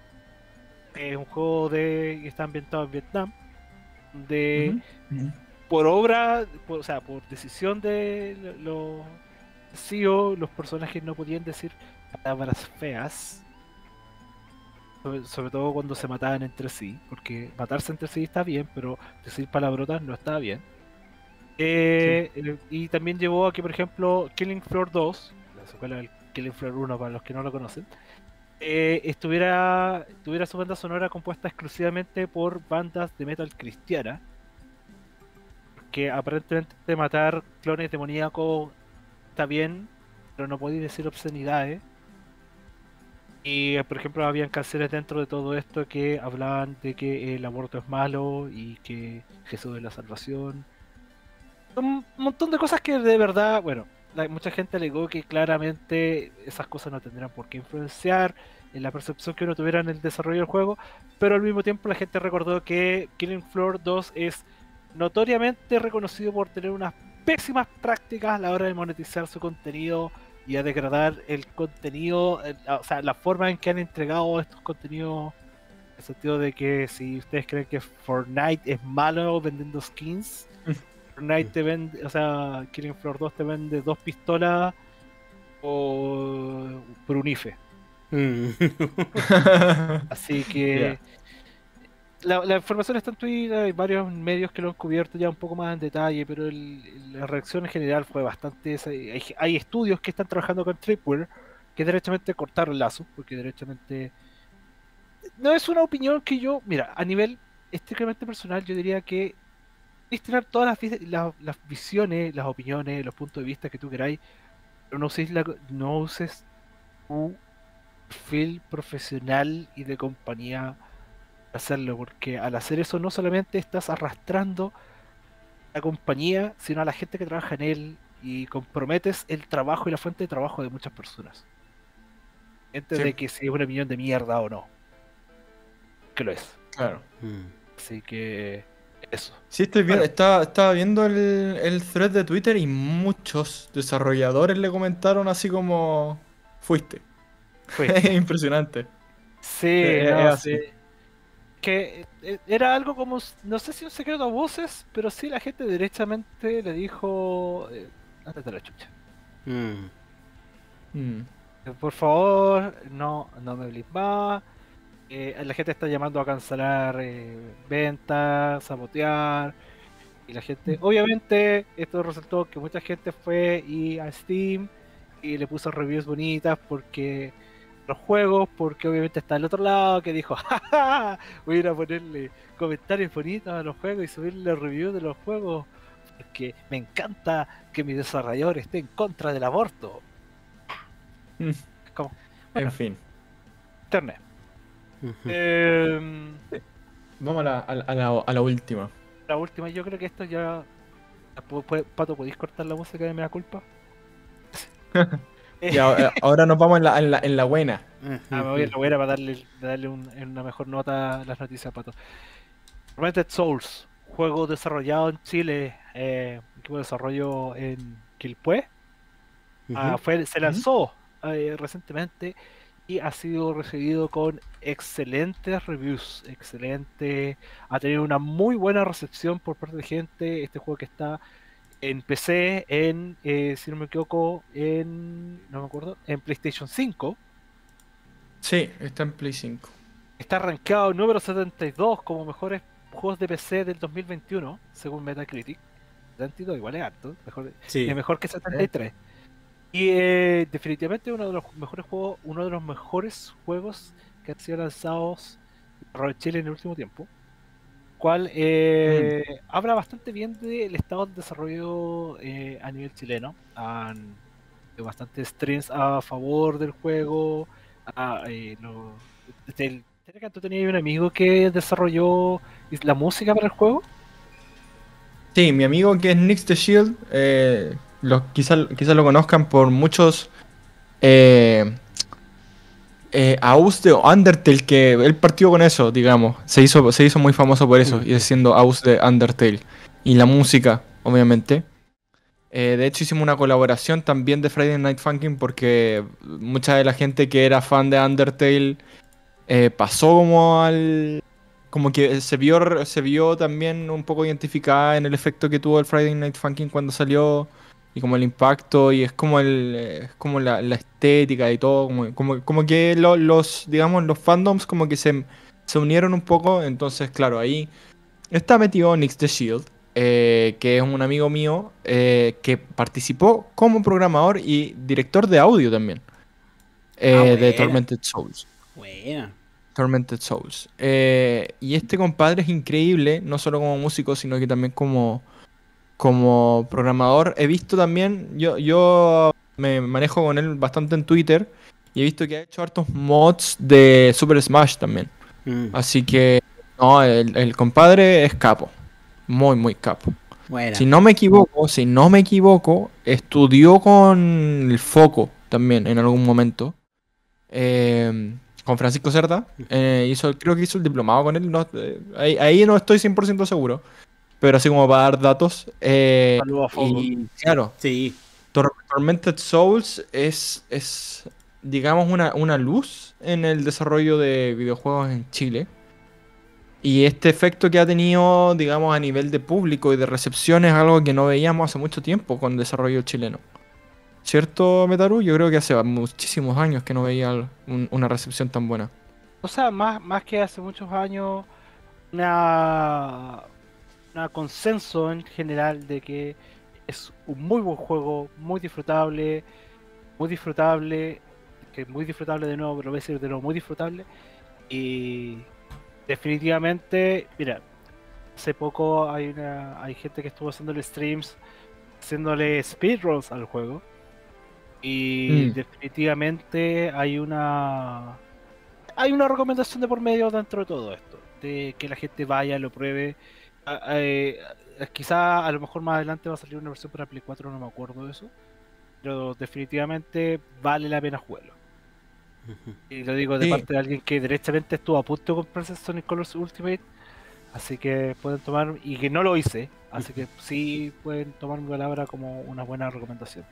C: es un juego de que está ambientado en Vietnam, de
B: Ujú.
C: por obra, por- o sea, por decisión de lo- los C E O, los personajes no podían decir palabras feas. sobre, sobre todo cuando se mataban entre sí, porque matarse entre sí está bien, pero decir palabrotas no está bien. Eh, eh, y también llevó a que, por ejemplo, Killing Floor dos, la secuela del Killing Floor uno para los que no lo conocen, eh, estuviera tuviera su banda sonora compuesta exclusivamente por bandas de metal cristiana, que aparentemente matar clones demoníacos está bien, pero no podéis decir obscenidades. Y eh, por ejemplo, habían canciones dentro de todo esto que hablaban de que el aborto es malo y que Jesús es la salvación. Un montón de cosas que de verdad, bueno, la- mucha gente alegó que claramente esas cosas no tendrían por qué influenciar en la percepción que uno tuviera en el desarrollo del juego, pero al mismo tiempo la gente recordó que Killing Floor dos es notoriamente reconocido por tener unas pésimas prácticas a la hora de monetizar su contenido y a degradar el contenido, eh, o sea, la forma en que han entregado estos contenidos, en el sentido de que si ustedes creen que Fortnite es malo vendiendo skins, Fortnite te vende, o sea, Killing Floor dos te vende dos pistolas o por un IFE.
A: Mm.
C: Así que la, la información está en Twitter, hay varios medios que lo han cubierto ya un poco más en detalle, pero el- la reacción en general fue bastante... Hay, hay estudios que están trabajando con Tripwire que derechamente cortaron lazos, porque derechamente... No es una opinión que yo... Mira, a nivel estrictamente personal, yo diría que es tener todas las, vis- la- las visiones, las opiniones, los puntos de vista que tú queráis, pero no uses, la, no uses tu perfil profesional y de compañía para hacerlo, porque al hacer eso no solamente estás arrastrando a la compañía, sino a la gente que trabaja en él y comprometes el trabajo y la fuente de trabajo de muchas personas. Antes
B: Sí.
C: de que si es una opinión de mierda o no, que lo es.
B: Claro.
A: Mm.
C: Así que eso.
B: Sí, estoy viendo,
C: Bueno.
B: estaba, estaba viendo el, el thread de Twitter y muchos desarrolladores le comentaron así como fuiste.
C: Fue.
B: Es impresionante.
C: Sí,
B: Es- es
C: no,
B: así.
C: sí. Que eh, era algo como, s- no sé si un secreto a voces, pero sí la gente derechamente le dijo, eh, ándate a la chucha.
A: Mm.
B: Mm.
C: Eh, Por favor, no, no me hables más. Eh, la gente está llamando a cancelar eh, ventas, sabotear. Y la gente, obviamente, esto resultó que mucha gente fue y a Steam y le puso reviews bonitas porque los juegos, porque obviamente está al otro lado que dijo, jaja, voy a ir a ponerle comentarios bonitos a los juegos y subirle reviews de los juegos porque me encanta que mi desarrollador esté en contra del aborto.
B: Mm.
C: Es como, bueno,
B: En fin.
C: internet.
A: Ujú.
C: Eh,
B: Vamos a la, a la- a la- a la última.
C: la última, yo creo que esto ya... pu- pu- Pato, ¿podéis cortar la música de Mea Culpa?
B: Y a- a- ahora nos vamos en la, en la, en la buena.
C: Ah, me voy a la buena para darle, darle un- una mejor nota a las noticias, Pato. Rented Souls, juego desarrollado en Chile, eh, equipo de desarrollo en Quilpué. Ah,
A: Ujú.
C: fue, se lanzó eh, recientemente y ha sido recibido con excelentes reviews, excelente, ha tenido una muy buena recepción por parte de gente. Este juego que está en P C, en, eh, si no me equivoco, en, no me acuerdo, en PlayStation cinco.
B: Sí, está en Play cinco.
C: Está rankeado número setenta y dos como mejores juegos de P C del dos mil veintiuno, según Metacritic. setenta y dos igual es harto, mejor,
A: Sí.
C: es mejor que setenta y tres. Y eh, definitivamente uno de los mejores juegos, uno de los mejores juegos que han sido lanzados por Chile en el último tiempo. Cual eh, habla bastante bien del estado de desarrollo eh, a nivel chileno. Han hecho bastantes streams a favor del juego. Ah, eh, lo- desde el- ¿tú tenías un amigo que desarrolló la música para el juego?
B: Sí, mi amigo que es Nix the Shield, eh, lo, quizás quizá lo conozcan por muchos eh, eh, A U S de Undertale, que él partió con eso, digamos. Se hizo, se hizo muy famoso por eso, y siendo A U S de Undertale. Y la música, obviamente. Eh, de hecho, hicimos una colaboración también de Friday Night Funkin' porque mucha de la gente que era fan de Undertale eh, pasó como al... Como que se vio, se vio también un poco identificada en el efecto que tuvo el Friday Night Funkin' cuando salió y como el impacto y es como el eh, es como la, la estética y todo, como, como, como que lo- los, digamos, los fandoms como que se, se unieron un poco, entonces claro, ahí está metido Nix the Shield, eh, que es un amigo mío eh, que participó como programador y director de audio también,
A: Ah,
B: eh, de
A: buena.
B: Tormented Souls.
A: Buena.
B: Tormented Souls. Eh, y este compadre es increíble, no solo como músico, sino que también como, como programador. He visto también, yo, yo me manejo con él bastante en Twitter y he visto que ha hecho hartos mods de Super Smash también.
A: Mm,
B: Así que, no, el, el compadre es capo, muy, muy capo. Si
A: buena.
B: no me equivoco, si no me equivoco, estudió con el Foco también en algún momento. eh, con Francisco Cerda. eh, hizo, creo que hizo el diplomado con él. No, eh, ahí, ahí no estoy cien por ciento seguro. Pero así como para dar datos. eh,
C: Saludos a Fogo.
B: y claro,
A: Sí.
B: Tor- Tormented Souls es, es digamos, una, una luz en el desarrollo de videojuegos en Chile. Y este efecto que ha tenido, digamos, a nivel de público y de recepción es algo que no veíamos hace mucho tiempo con desarrollo chileno. ¿Cierto, Metaru? Yo creo que hace muchísimos años que no veía un- una recepción tan buena.
C: O sea, más, más que hace muchos años, una, una consenso en general de que es un muy buen juego, muy disfrutable, muy disfrutable, que muy disfrutable de nuevo, pero lo voy a decir de nuevo, muy disfrutable. Y definitivamente, mira, hace poco hay una hay gente que estuvo haciéndole streams, haciéndole speedruns al juego. Y
B: Mm,
C: definitivamente hay una hay una recomendación de por medio dentro de todo esto, de que la gente vaya, lo pruebe. A- a- eh, quizá a lo mejor más adelante va a salir una versión para Play cuatro, no me acuerdo de eso, pero definitivamente vale la pena jugarlo. Y lo digo de
B: sí.
C: parte de alguien que derechamente estuvo a punto de comprarse Sonic Colors Ultimate, así que pueden tomar, y que no lo hice, así que sí pueden tomar mi palabra como una buena recomendación.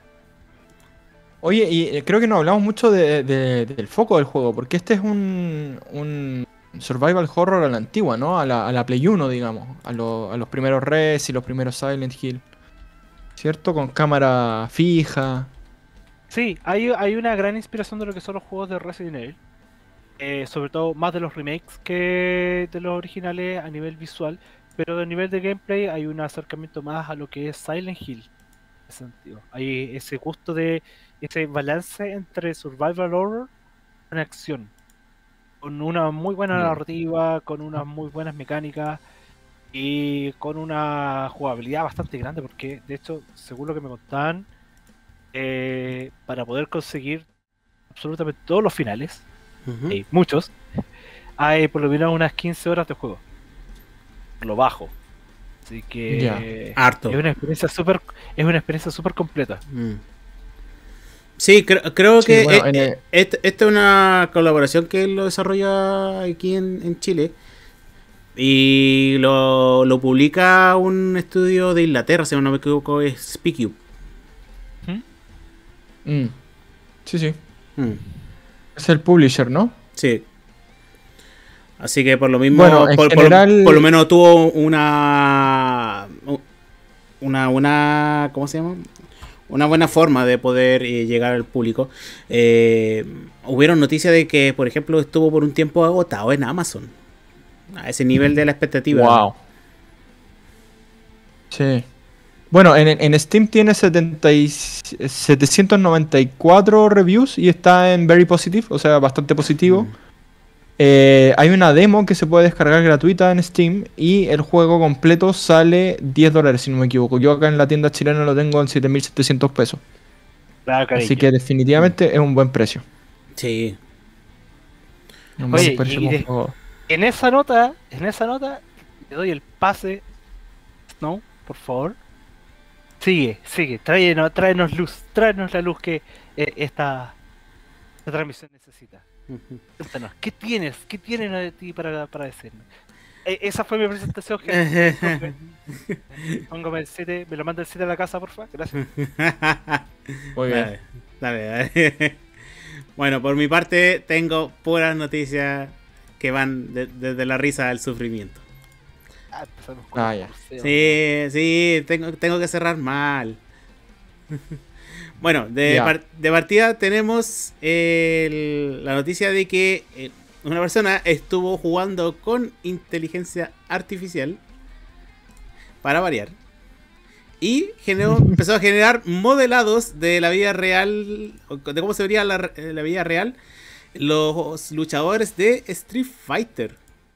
B: Oye, y eh, creo que no hablamos mucho de- de- del foco del juego, porque este es un, un survival horror a la antigua, ¿no? A la, a la Play uno, digamos, a, lo- a los primeros Res y los primeros Silent Hill, ¿cierto? Con cámara fija.
C: Sí, hay, hay una gran inspiración de lo que son los juegos de Resident Evil. Eh, sobre todo más de los remakes que de los originales a nivel visual, pero a nivel de gameplay hay un acercamiento más a lo que es Silent Hill. En ese sentido. Hay ese gusto de ese balance entre survival horror y acción, con una muy buena
B: Ya.
C: narrativa, con unas muy buenas mecánicas y con una jugabilidad bastante grande, porque de hecho, según lo que me contaban, eh, para poder conseguir absolutamente todos los finales,
A: Ujú.
C: y muchos, hay por lo menos unas quince horas de juego, por lo bajo. Así
B: Ya.
C: que
A: Harto.
C: es una experiencia súper es una experiencia súper completa.
A: Mm. Sí, creo, creo
B: Sí,
A: que
B: bueno,
A: eh,
B: en
A: eh,
B: el-
A: esta esta es una colaboración que él lo desarrolla aquí en, en Chile. Y lo, lo publica un estudio de Inglaterra, si no me equivoco, es Speakyube.
C: ¿Mm?
B: mm, sí, sí.
A: Mm,
B: Es el publisher, ¿no?
A: sí. Así que por lo mismo,
B: Bueno, en
A: por, por-
B: general,
A: por lo menos tuvo una, una, una, ¿cómo se llama? Una buena forma de poder eh, llegar al público. Eh, hubieron noticias de que, por ejemplo, estuvo por un tiempo agotado en Amazon. A ese nivel de la expectativa.
B: wow. Sí. Bueno, en, en Steam tiene setenta y setecientos noventa y cuatro reviews y está en very positive, o sea, bastante positivo.
A: Mm.
B: Eh, hay una demo que se puede descargar gratuita en Steam y el juego completo sale diez dólares, si no me equivoco. Yo acá en la tienda chilena lo tengo en siete mil setecientos pesos.
C: Claro,
B: Así
C: cariño.
B: que definitivamente es un buen precio.
A: Sí.
B: Un
C: Oye,
B: buen precio
C: y
B: por un
C: de-
B: juego.
C: En esa nota, en esa nota, le doy el pase. No, por favor. Sigue, sigue, tráenos, tráenos luz, tráenos la luz que eh, esta, esta transmisión necesita. Cuéntanos, ¿qué tienes? ¿Qué tienes de ti para, para decirnos? Eh, esa fue mi presentación, gente. Profe, póngame el siete, me lo manda el siete a la casa, porfa. Gracias.
B: Muy bien.
A: Dale, dale, dale. Bueno, por mi parte tengo puras noticias que van de- desde la risa al sufrimiento.
C: Ah, empezamos con
B: Ah,
C: el
B: ya.
C: curseo.
A: Sí, sí, tengo, tengo que cerrar mal. Bueno, de,
B: Ya.
A: par- de partida tenemos el- la noticia de que eh, una persona estuvo jugando con inteligencia artificial, para variar, y generó, empezó a generar modelados de la vida real, o de cómo se vería la, re- la vida real, los luchadores de Street Fighter.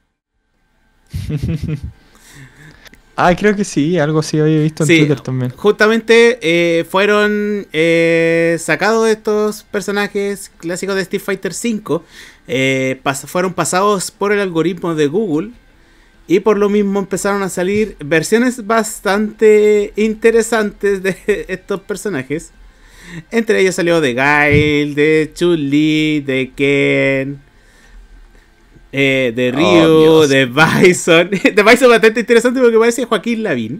B: Ah, creo que sí, algo sí había visto en
A: Sí,
B: Twitter también.
A: justamente eh, fueron eh, sacados estos personajes clásicos de Street Fighter cinco, eh, pas- fueron pasados por el algoritmo de Google, y por lo mismo empezaron a salir versiones bastante interesantes de estos personajes. Entre ellos salió de Guile, de Chun-Li, de Ken, eh, de Ryu,
B: Oh, Dios.
A: de Bison. De Bison bastante interesante porque parece Joaquín Lavín.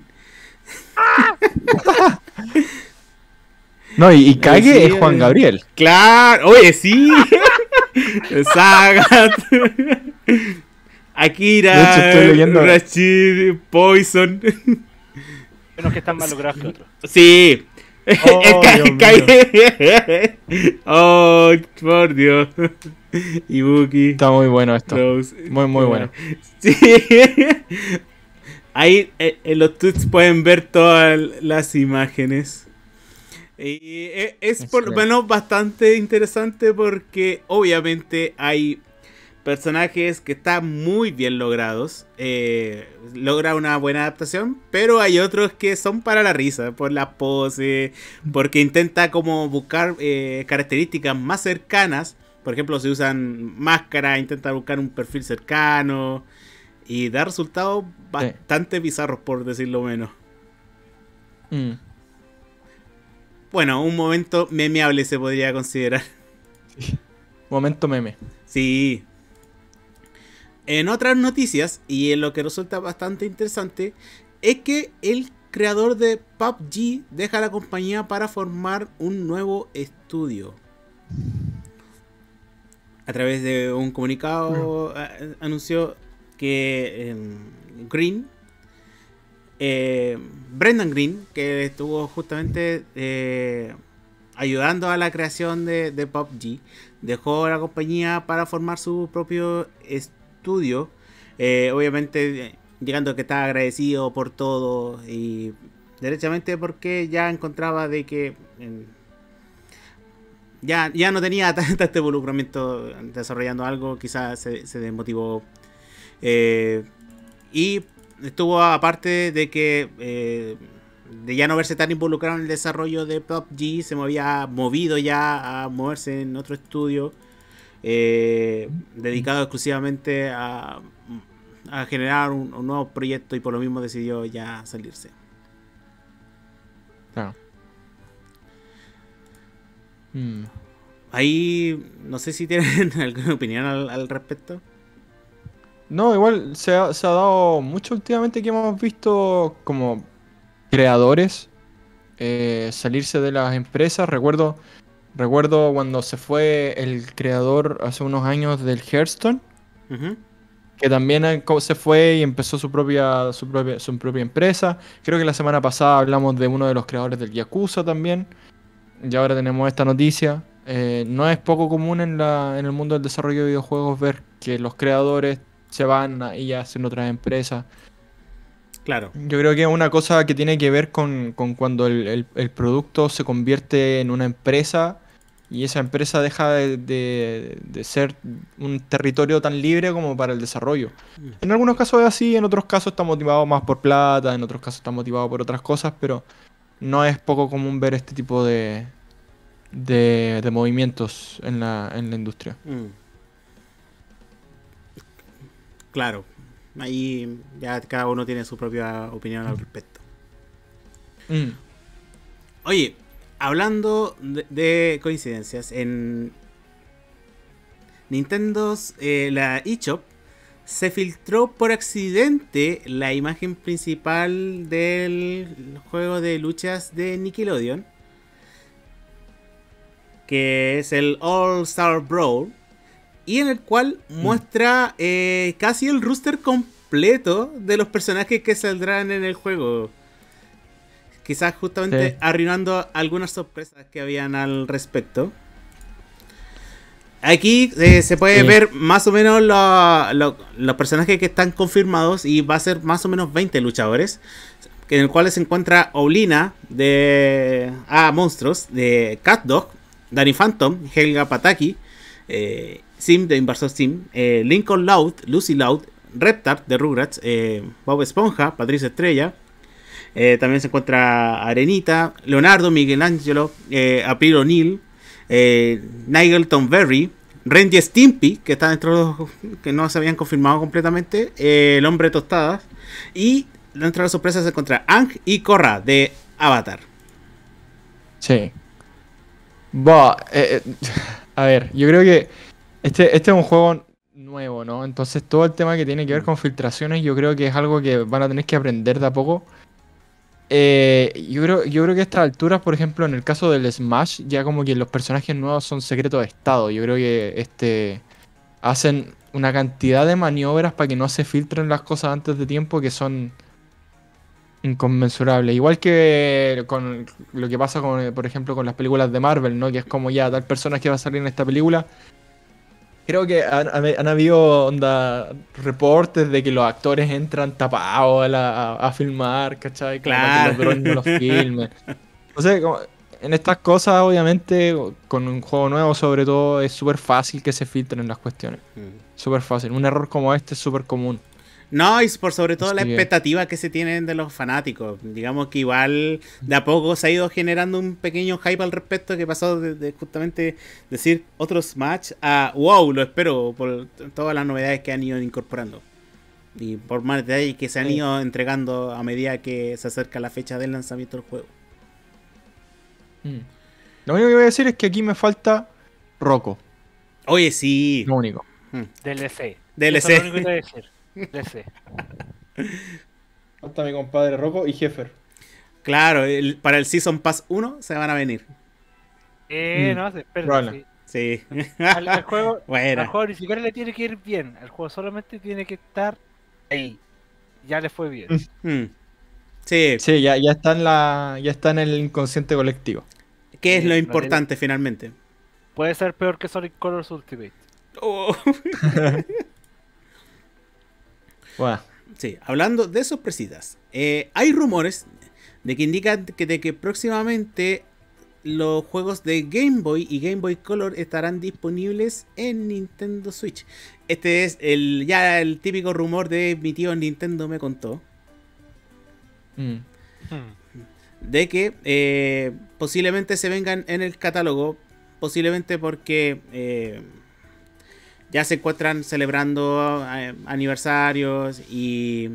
B: No, y, y Kage
A: Sí,
B: es Juan
A: eh.
B: Gabriel.
A: Claro, oye, sí. Sagat, Akira,
B: De hecho, estoy leyendo-
A: Rashid, Poison.
C: Menos que están más logrados que otros.
A: Sí.
B: Oh,
A: El Ka-
B: Dios
A: Ka- oh, por Dios. Ibuki.
B: Está muy bueno esto.
A: Rose.
B: Muy, muy bueno.
A: Sí. Ahí eh, en los tweets pueden ver todas las imágenes. Y eh, es por lo
B: Excelente.
A: menos bastante interesante porque obviamente hay personajes que están muy bien logrados. Eh, logra una buena adaptación, pero hay otros que son para la risa, por la pose, porque intenta como buscar eh, características más cercanas. Por ejemplo, si usan máscara, intenta buscar un perfil cercano y da resultados bastante bizarros, por decirlo menos.
B: Mm.
A: Bueno, un momento memeable se podría considerar.
B: Momento meme.
A: Sí. En otras noticias, y en lo que resulta bastante interesante, es que el creador de P U B G deja la compañía para formar un nuevo estudio. A través de un comunicado a- anunció que eh, Green, eh, Brendan Green, que estuvo justamente eh, ayudando a la creación de, de P U B G, dejó la compañía para formar su propio estudio. Eh, obviamente, eh, llegando a que estaba agradecido por todo y derechamente porque ya encontraba de que eh, ya, ya no tenía tanto este involucramiento desarrollando algo, quizás se, se desmotivó. Eh, y estuvo aparte de que eh, de ya no verse tan involucrado en el desarrollo de P U B G, se había movido ya a moverse en otro estudio eh, dedicado exclusivamente a, a generar un, un nuevo proyecto, y por lo mismo decidió ya salirse.
B: Claro. Mm.
A: Ahí no sé si tienen alguna opinión al, al respecto.
B: No, igual se ha, se ha dado mucho últimamente que hemos visto como creadores eh, salirse de las empresas. Recuerdo, recuerdo cuando se fue el creador hace unos años del Hearthstone,
A: Uh-huh.
B: que también eh, co- se fue y empezó su propia, su propia, su propia empresa. Creo que la semana pasada hablamos de uno de los creadores del Yakuza también. Y ahora tenemos esta noticia. Eh, no es poco común en, la, en el mundo del desarrollo de videojuegos ver que los creadores se van a- y hacen otras empresas.
A: Claro.
B: Yo creo que es una cosa que tiene que ver con, con cuando el, el- el producto se convierte en una empresa y esa empresa deja de, de- de ser un territorio tan libre como para el desarrollo. En algunos casos es así, en otros casos está motivado más por plata, en otros casos está motivado por otras cosas, pero no es poco común ver este tipo de, de, de movimientos en la, en la industria.
A: Mm. Claro. Ahí ya cada uno tiene su propia opinión al respecto.
B: Mm.
A: Oye, hablando de, de coincidencias, en Nintendo's eh, la eShop se filtró por accidente la imagen principal del juego de luchas de Nickelodeon, que es el All Star Brawl, y en el cual muestra eh, casi el roster completo de los personajes que saldrán en el juego. quizás justamente
B: Sí.
A: arruinando algunas sorpresas que habían al respecto. Aquí eh, se puede
B: Sí.
A: ver más o menos lo- lo- los personajes que están confirmados y va a ser más o menos veinte luchadores, en el cual se encuentra Oblina de Ah Monstruos, de CatDog, Danny Phantom, Helga Pataki, eh, Sim de Inversor Sim, eh, Lincoln Loud, Lucy Loud, Reptar de Rugrats, eh, Bob Esponja, Patricia Estrella. Eh, también se encuentra Arenita, Leonardo, Miguel Ángelo, eh, April O'Neil, eh, Nigel Tom Berry, Renji Stimpy, que está dentro de los que no se habían confirmado completamente, eh, el hombre tostadas, y dentro de las sorpresas se encuentra Ang y Korra de Avatar.
B: Sí. Buah, eh, eh, a ver, yo creo que este, este es un juego nuevo, ¿no? Entonces todo el tema que tiene que ver con filtraciones, yo creo que es algo que van a tener que aprender de a poco. Eh, yo creo, yo creo que a estas alturas, por ejemplo, en el caso del Smash, ya como que los personajes nuevos son secretos de estado. Yo creo que este hacen una cantidad de maniobras para que no se filtren las cosas antes de tiempo que son inconmensurables. Igual que con lo que pasa con, por ejemplo, con las películas de Marvel, ¿no? Que es como ya tal personaje va a salir en esta película. Creo que han, han- han habido onda, reportes de que los actores entran tapados a, la- a- a filmar, ¿cachai? Como para que
A: Claro.
B: los drones no los filmen. Entonces, como- en estas cosas, obviamente, con un juego nuevo sobre todo, es súper fácil que se filtren las cuestiones. Súper fácil. Un error como este es súper común.
A: No, y por sobre todo
B: Así
A: la
B: que-
A: expectativa que se tienen de los fanáticos. Digamos que igual de a poco se ha ido generando un pequeño hype al respecto, que pasó de, de justamente decir otros match a wow, lo espero por todas las novedades que han ido incorporando. Y por más detalles que se han
B: Sí.
A: ido entregando a medida que se acerca la fecha del lanzamiento del juego.
B: Mm. Lo único que voy a decir es que aquí me falta Rocco.
A: Oye, sí.
B: Lo único.
C: D L C.
A: D L C.
C: Eso es lo único que te voy a decir. D L C.
B: Falta mi compadre Rocco y Heffer.
A: Claro, el- para el Season Pass uno se van a venir.
C: Eh,
B: Mm,
C: no, espérate.
B: probable.
C: Sí.
A: Sí.
C: Al, al juego, al
A: Bueno.
C: juego ni siquiera le tiene que ir bien. Al juego solamente tiene que estar ahí. Ya le fue bien.
A: Mm. Sí,
B: Sí, ya, ya está en la, ya está en el inconsciente colectivo.
A: ¿qué es
C: Sí,
A: lo
C: no
A: importante finalmente?
C: Puede ser peor que Sonic Colors Ultimate.
A: Oh.
B: Bueno,
A: Sí, hablando de sorpresitas, eh, hay rumores de que indican que, de que próximamente los juegos de Game Boy y Game Boy Color estarán disponibles en Nintendo Switch. Este es el ya el típico rumor de mi tío Nintendo me contó.
B: mm,
A: De que eh, posiblemente se vengan en el catálogo, posiblemente porque eh, ya se encuentran celebrando eh, aniversarios y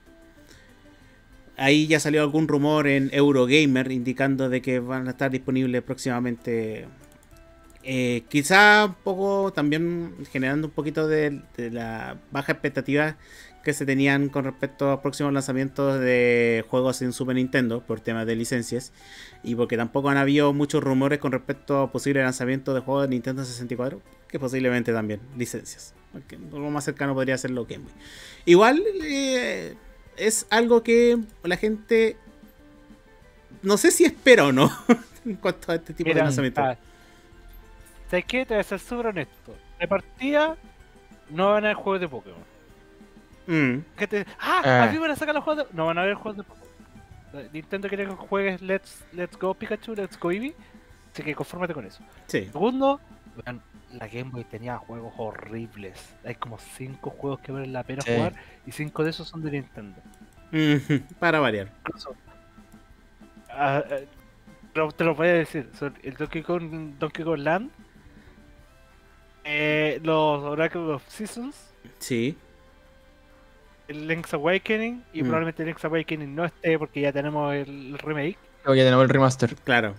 A: ahí ya salió algún rumor en Eurogamer indicando de que van a estar disponibles próximamente. Eh, quizá un poco también generando un poquito de, de la baja expectativa que se tenían con respecto a próximos lanzamientos de juegos en Super Nintendo por temas de licencias y porque tampoco han habido muchos rumores con respecto a posible lanzamiento de juegos de Nintendo sesenta y cuatro, que posiblemente también licencias, porque lo más cercano podría ser lo Game Boy. Igual eh, es algo que la gente no sé si espera o no en cuanto a este tipo
C: Mira,
A: de lanzamiento.
C: ah, ¿sabes qué? Te voy a ser súper honesto. De partida, no van a haber juegos de Pokémon.
A: Mm,
C: ¿Qué te... ¡Ah!
B: Ah.
C: ¿A mí van a sacar los juegos de... No van a haber juegos de Pokémon. Nintendo quiere que juegues Let's, Let's Go Pikachu, Let's Go Eevee. Así que confórmate con eso.
A: sí.
C: Segundo, weón, la Game Boy tenía juegos horribles. Hay como cinco juegos que valen la pena
B: Sí.
C: jugar y cinco de esos son de Nintendo.
A: Mm, para variar.
C: Incluso, ah, ah, pero te lo voy a decir, son el Donkey Kong, Donkey Kong Land, eh, los Oracle of Seasons,
A: Sí.
C: el Link's Awakening y
A: Mm.
C: probablemente el Link's Awakening no esté porque ya tenemos el, el remake.
B: creo que tenemos el remaster.
A: Claro.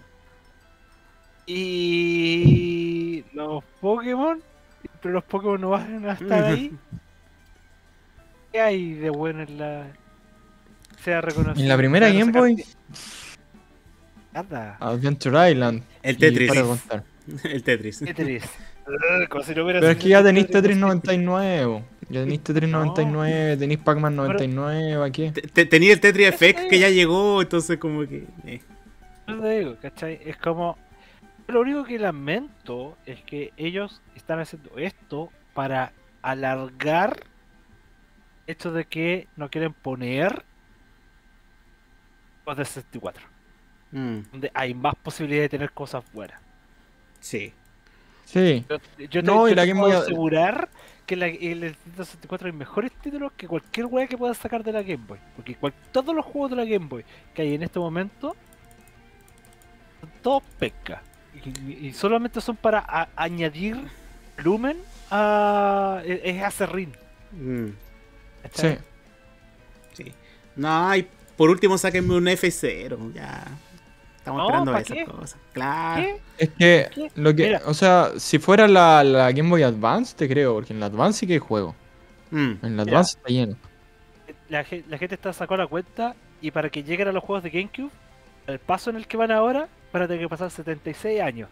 C: Y los Pokémon, pero los Pokémon no van a estar ahí. ¿Qué hay de bueno en la... sea reconocido?
B: En la primera
C: Van a
B: Game
C: sacar-
B: Boy,
C: Nada.
B: Adventure Island.
A: El
B: y
A: Tetris.
B: para de contar.
A: El Tetris.
C: Tetris. Ugh, como si no hubiera
B: Pero es
C: sido
B: que ya
C: el
B: tenéis Tetris
C: no
B: noventa y nueve. Ya tenéis Tetris
C: No.
B: noventa y nueve, tenéis Pac-Man noventa y nueve, aquí.
A: Te- te- Tenía el Tetris Effect que ya llegó, entonces como que... eh.
C: Yo te digo, ¿cachai? Es como. Lo único que lamento es que ellos están haciendo esto para alargar el hecho de que no quieren poner los de sesenta y cuatro,
A: Mm,
C: donde hay más posibilidad de tener cosas buenas.
A: sí.
B: Sí.
C: Yo, yo te,
B: No, y
C: yo
B: la
C: te
B: Game
C: puedo
B: Boy-
C: asegurar que la, el Nintendo sesenta y cuatro hay mejores títulos que cualquier wea que puedas sacar de la Game Boy. Porque cual- todos los juegos de la Game Boy que hay en este momento son todos pesca. Y, y solamente son para a- añadir volumen a. Es, es acerrín.
A: Mm,
B: Sí.
A: sí. No, y por último sáquenme un F cero, ya. Estamos
C: No,
A: esperando
C: ¿pa'
A: esas
C: qué?
A: cosas. Claro.
C: ¿Qué?
B: Es que,
C: ¿Qué?
B: lo que,
C: Mira.
B: o sea, si fuera la, la Game Boy Advance, te creo, porque en la Advance sí que hay juego.
A: Mm,
B: En la
C: Mira.
B: Advance está lleno.
C: La, ge- la gente está sacando la cuenta y para que lleguen a los juegos de GameCube, el paso en el que van ahora, van a tener que pasar setenta y seis años.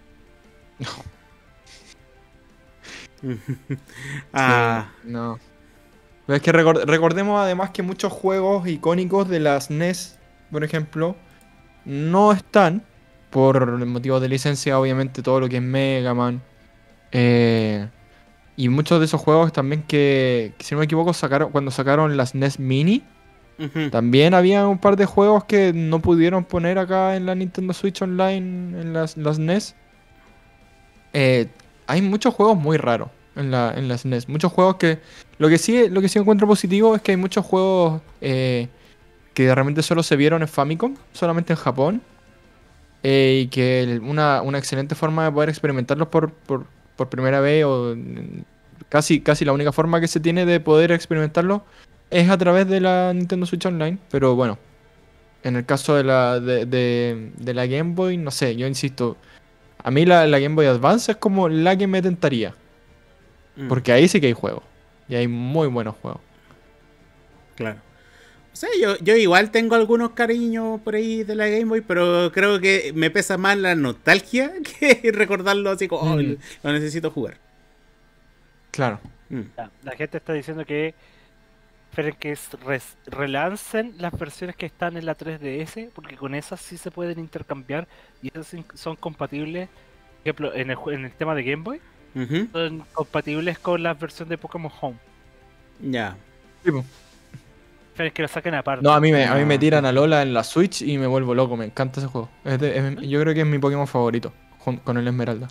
A: ah,
B: Sí, no. Pero es que recor- recordemos además que muchos juegos icónicos de las N E S, por ejemplo, no están por motivos de licencia, obviamente todo lo que es Mega Man. eh, y muchos de esos juegos también que, que si no me equivoco, sacaron cuando sacaron las N E S Mini,
A: ujú.
B: también había un par de juegos que no pudieron poner acá en la Nintendo Switch Online, en las, las N E S. Eh, hay muchos juegos muy raros en la, en las N E S. Muchos juegos que... Lo que sí, lo que sí encuentro positivo es que hay muchos juegos eh, que de repente solo se vieron en Famicom, solamente en Japón. eh, y que el- una, una excelente forma de poder experimentarlos por, por, por primera vez, o mm, casi, casi la única forma que se tiene de poder experimentarlo, es a través de la Nintendo Switch Online. Pero bueno, en el caso de la, de, de- de la Game Boy, no sé, yo insisto, a mí la, la Game Boy Advance es como la que me tentaría,
A: Mm,
B: porque ahí sí que hay juegos, y hay muy buenos juegos.
A: claro. O sea, yo, yo igual tengo algunos cariños por ahí de la Game Boy, pero creo que me pesa más la nostalgia que recordarlo así como, oh,
B: Mm.
A: lo necesito jugar.
B: Claro.
A: Mm,
C: La, la gente está diciendo que esperen que es- res- relancen las versiones que están en la tres D S, porque con esas sí se pueden intercambiar y esas sí son compatibles. Por ejemplo, en el, jue- en el tema de Game Boy,
A: ujú.
C: son compatibles con la versión de Pokémon Home.
A: Ya.
C: Esperen que lo saquen aparte.
B: No, a mí, me, a mí me
A: No.
B: tiran a Lola en la Switch y me vuelvo loco, me encanta ese juego. Es de- es- yo creo que es mi Pokémon favorito, jun- con el Esmeralda.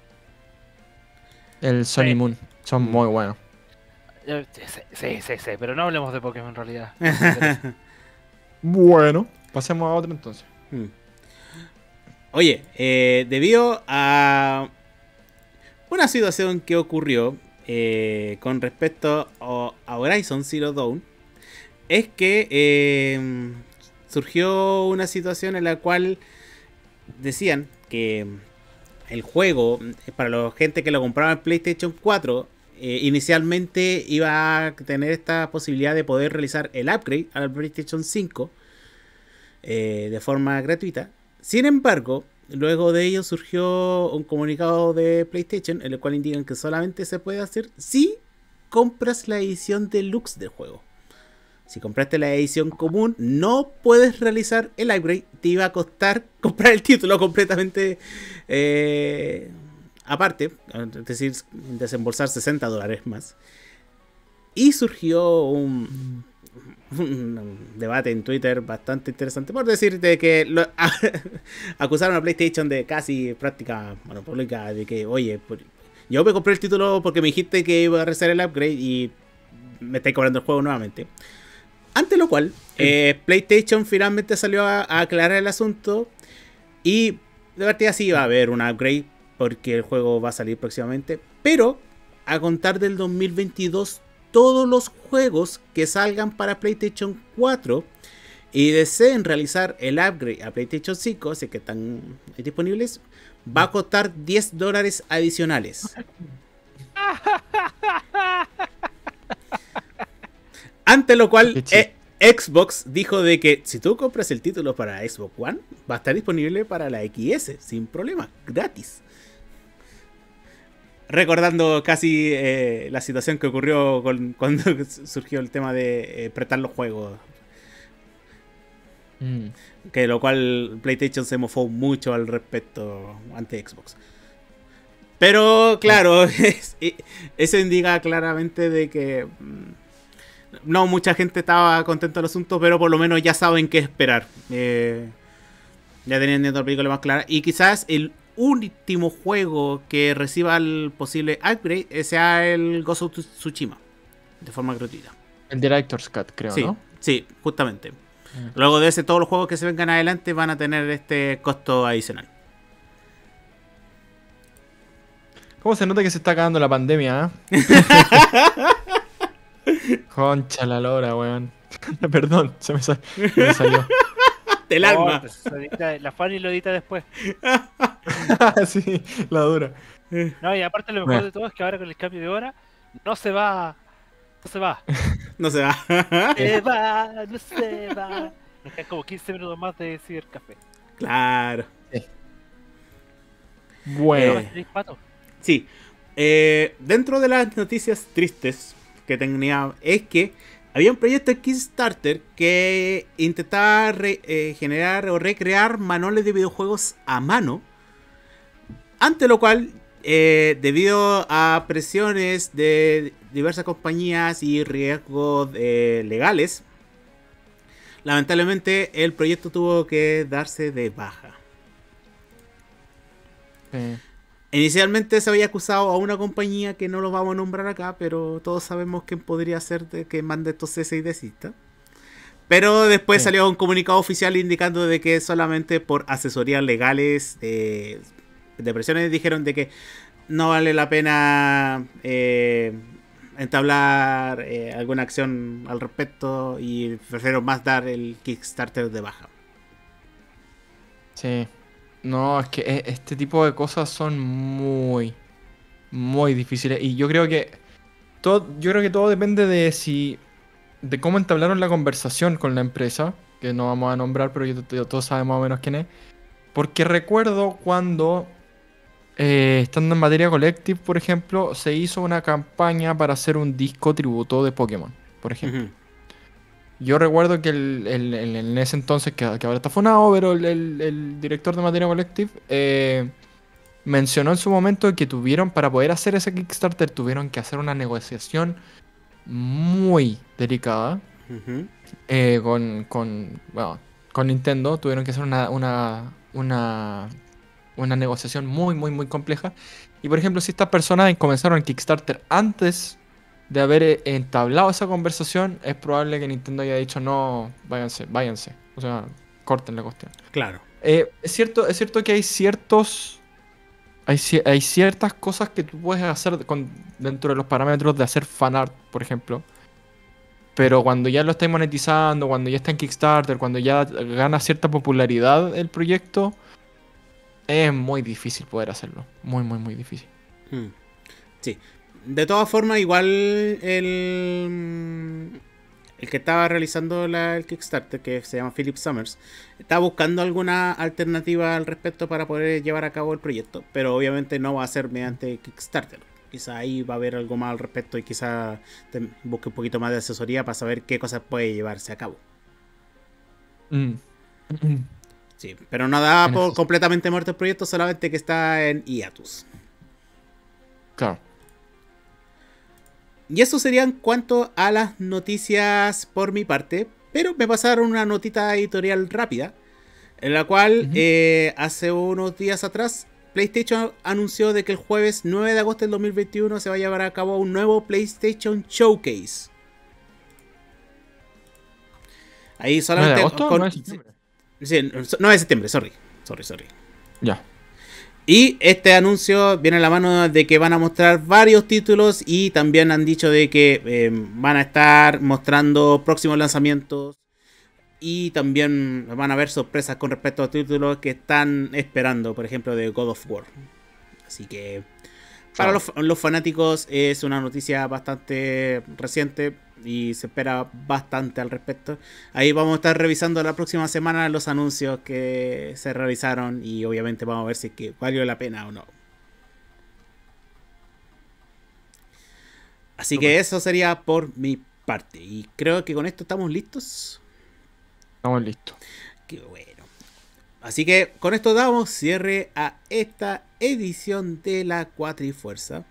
B: El Sun y
C: Sí.
B: Moon, son
A: Mm.
B: muy buenos.
C: Eh, Sí, sí, sí, sí, pero no hablemos de Pokémon en realidad.
B: Bueno, pasemos a otro entonces.
A: Mm. Oye, eh, debido a una situación que ocurrió eh, con respecto a a Horizon Zero Dawn, es que eh, surgió una situación en la cual decían que el juego, eh, para la gente que lo compraba en PlayStation cuatro, eh, inicialmente iba a tener esta posibilidad de poder realizar el upgrade al PlayStation cinco eh, de forma gratuita. Sin embargo, luego de ello surgió un comunicado de PlayStation en el cual indican que solamente se puede hacer si compras la edición deluxe del juego. Si compraste la edición común, no puedes realizar el upgrade. Te iba a costar comprar el título completamente eh, aparte, es decir, desembolsar sesenta dólares más. Y surgió un, un debate en Twitter bastante interesante por decir de que lo, acusaron a PlayStation de casi práctica monopólica, de que, oye, yo me compré el título porque me dijiste que iba a realizar el upgrade y me estáis cobrando el juego nuevamente. Ante lo cual, eh, PlayStation finalmente salió a, a aclarar el asunto y de partida sí va a haber un upgrade porque el juego va a salir próximamente, pero a contar del dos mil veintidós todos los juegos que salgan para PlayStation cuatro y deseen realizar el upgrade a PlayStation cinco, así que están disponibles, va a costar diez dólares adicionales. Ante lo cual eh, Xbox dijo de que si tú compras el título para Xbox One, va a estar disponible para la X S sin problema, gratis. recordando casi eh, la situación que ocurrió con, cuando surgió el tema de eh, prestar los juegos.
B: Mm.
A: Que lo cual PlayStation se mofó mucho al respecto ante Xbox. Pero claro, es, eso indica claramente de que no mucha gente estaba contenta del asunto, pero por lo menos ya saben qué esperar. Eh, ya teniendo la película más clara. Y quizás el último juego que reciba el posible upgrade sea el Ghost of Tsushima, de forma gratuita.
B: El Director's Cut, creo,
A: Sí,
B: ¿no?
A: sí, justamente. Luego de ese, todos los juegos que se vengan adelante van a tener este costo adicional.
B: ¿Cómo se nota que se está acabando la pandemia, eh? Concha la lora, weón. Perdón, se me, sal- se me salió.
A: Del
C: No,
A: alma.
C: pues, se edita- la Fanny lo edita después.
B: Sí, la dura.
C: No, y aparte lo mejor
B: Bueno.
C: de todo es que ahora con el cambio de hora no se va. No se va.
A: No se va.
C: Se va, no se va. Nos quedan como quince minutos más de cibercafé.
A: Claro.
B: Bueno.
A: Eh.
C: ¿Tenéis pato?
A: Sí. Eh, dentro de las noticias tristes que tenía es que había un proyecto de Kickstarter que intentaba re- eh, generar o recrear manuales de videojuegos a mano. Ante lo cual, eh, debido a presiones de diversas compañías y riesgos eh, legales, lamentablemente el proyecto tuvo que darse de baja.
B: Sí.
A: Inicialmente se había acusado a una compañía que no lo vamos a nombrar acá, pero todos sabemos quién podría ser de que mande estos cese y desista. Pero después
B: Sí.
A: salió un comunicado oficial indicando de que solamente por asesorías legales de, de presiones dijeron de que no vale la pena eh, entablar eh, alguna acción al respecto y prefiero más dar el Kickstarter de baja.
B: Sí. No, es que e- este tipo de cosas son muy, muy difíciles. Y yo creo que todo, yo creo que todo depende de si, de cómo entablaron la conversación con la empresa, que no vamos a nombrar, pero yo, yo- todos sabemos más o menos quién es. Porque recuerdo cuando, eh, estando en Materia Collective, por ejemplo, se hizo una campaña para hacer un disco tributo de Pokémon, por ejemplo.
A: Ujú.
B: Yo recuerdo que el, el- el- en ese entonces, que, que ahora está funado, pero el, el- el director de Materia Collective eh, mencionó en su momento que tuvieron, para poder hacer ese Kickstarter, tuvieron que hacer una negociación muy delicada
A: Ujú.
B: eh, con, con, bueno, con Nintendo. Tuvieron que hacer una, una, una, una negociación muy, muy, muy compleja. Y por ejemplo, si estas personas comenzaron el Kickstarter antes de haber eh, entablado esa conversación, es probable que Nintendo haya dicho no, váyanse, váyanse. O sea, corten la cuestión.
A: Claro.
B: Eh, es cierto, es cierto que hay ciertos. Hay, ci- hay ciertas cosas que tú puedes hacer con, dentro de los parámetros de hacer fanart, por ejemplo. Pero cuando ya lo estáis monetizando, cuando ya está en Kickstarter, cuando ya gana cierta popularidad el proyecto, es muy difícil poder hacerlo. Muy, muy, muy difícil.
A: Mm. Sí. De todas formas, igual el, el que estaba realizando la, el Kickstarter, que se llama Philip Summers, está buscando alguna alternativa al respecto para poder llevar a cabo el proyecto. Pero obviamente no va a ser mediante Kickstarter. Quizá ahí va a haber algo más al respecto y quizá te busque un poquito más de asesoría para saber qué cosas puede llevarse a cabo.
B: Mm.
A: Sí, pero no da
B: En
A: por
B: eso-
A: completamente muerto el proyecto, solamente que está en hiatus.
B: Claro.
A: Y eso sería en cuanto a las noticias por mi parte. Pero me pasaron una notita editorial rápida, en la cual
B: Ujú.
A: eh, hace unos días atrás PlayStation anunció de que el jueves nueve de agosto del dos mil veintiuno se va a llevar a cabo un nuevo PlayStation Showcase. Ahí
B: ¿nueve
A: solamente...
B: de agosto o
A: con-
B: nueve de septiembre?
A: sí, nueve de septiembre, sorry. Sorry, sorry.
B: Ya.
A: Y este anuncio viene a la mano de que van a mostrar varios títulos y también han dicho de que eh, van a estar mostrando próximos lanzamientos y también van a haber sorpresas con respecto a títulos que están esperando, por ejemplo de God of War. Así que para los, los fanáticos es una noticia bastante reciente y se espera bastante al respecto. Ahí vamos a estar revisando la próxima semana los anuncios que se realizaron y obviamente vamos a ver si es que valió la pena o no. Así que eso sería por mi parte. Y creo que con esto estamos listos.
B: Estamos listos.
A: Qué bueno. Así que con esto damos cierre a esta edición de la Cuatrifuerza.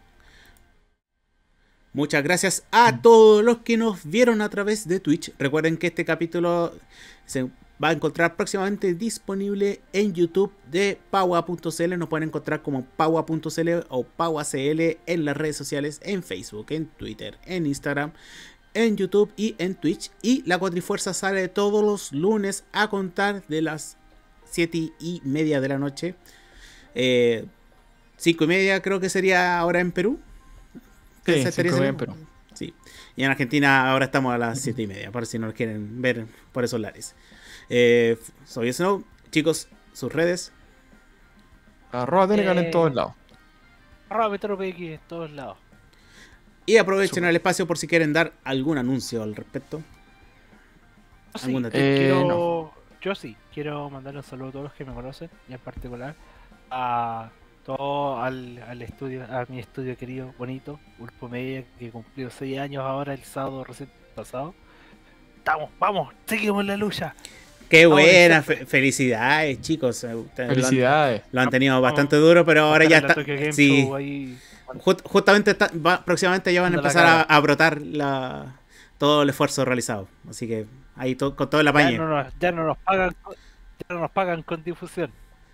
A: Muchas gracias a todos los que nos vieron a través de Twitch. Recuerden que este capítulo se va a encontrar próximamente disponible en YouTube de Paua punto c l. Nos pueden encontrar como Paua punto c l o PauaCL en las redes sociales, en Facebook, en Twitter, en Instagram, en YouTube y en Twitch. Y la Cuatrifuerza sale todos los lunes a contar de las siete y media de la noche. Eh, cinco y media creo que sería ahora en Perú.
B: Sí,
A: ¿Se estaría
B: cinco y media en
A: haciendo?
B: Perú.
A: Sí. Y en Argentina ahora estamos a las siete y media, por si nos quieren ver por esos lares. Eh, soy Snow. Chicos, sus redes.
B: Arroba Tenecan
C: Eh,
B: en todos lados.
C: Arroba MetroPX en todos lados.
A: Y aprovechen
B: Super.
A: el espacio por si quieren dar algún anuncio al respecto.
C: Yo sí,
A: ¿Algún dato?
B: Eh,
C: quiero,
B: no.
C: yo sí, quiero mandar un saludo a todos los que me conocen, y en particular a todo al, al estudio, a mi estudio querido, bonito, Ulpo Media, que cumplió seis años ahora el sábado recién pasado. Estamos, vamos, seguimos en la lucha.
A: Qué
C: Ahora,
A: buena,
C: siempre.
A: fe- felicidades, chicos. Eh, ustedes lo han-
B: Felicidades.
A: Lo han tenido
C: Vamos,
A: bastante duro, pero ahora ya
C: la
A: está.
C: Tokyo Game
A: Sí,
C: Show ahí.
A: Ju- justamente está- va- próximamente ya van a
C: Dando la
A: empezar a,
C: cara.
A: a brotar la, todo el esfuerzo realizado. Así que ahí to- con todo el
C: Ya
A: apañe.
C: no, nos, ya no nos pagan, con- ya no nos pagan con difusión.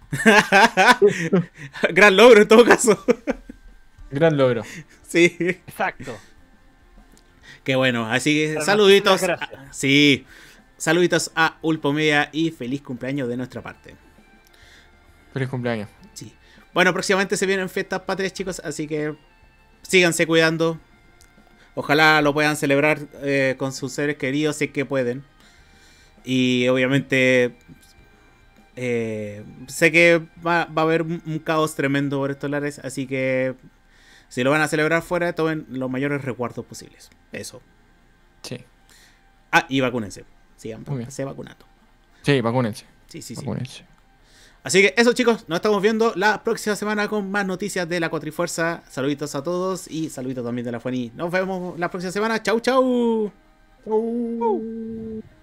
A: Gran logro en todo caso.
B: Gran logro.
A: Sí.
C: Exacto.
A: Qué bueno. Así que
C: Pero
A: saluditos.
C: muchas gracias.
A: a- sí. Saluditos a Ulpo Media y feliz cumpleaños de nuestra parte.
B: Feliz cumpleaños.
A: Sí. Bueno, próximamente se vienen fiestas patrias, chicos, así que síganse cuidando. Ojalá lo puedan celebrar eh, con sus seres queridos si es que pueden. Y obviamente eh, sé que va, va a haber un, un caos tremendo por estos lares, así que si lo van a celebrar fuera, tomen los mayores resguardos posibles. Eso.
B: Sí.
A: Ah, y vacúnense. Sigan
B: Muy bien.
A: se vacunando.
B: Sí, vacúnense.
A: Sí, sí, sí.
B: Vacúnense.
A: Así que eso, chicos, nos estamos viendo la próxima semana con más noticias de la Cuatrifuerza. Saluditos a todos y saluditos también de la Fueni. Nos vemos la próxima semana. Chau, chau.
B: Chau.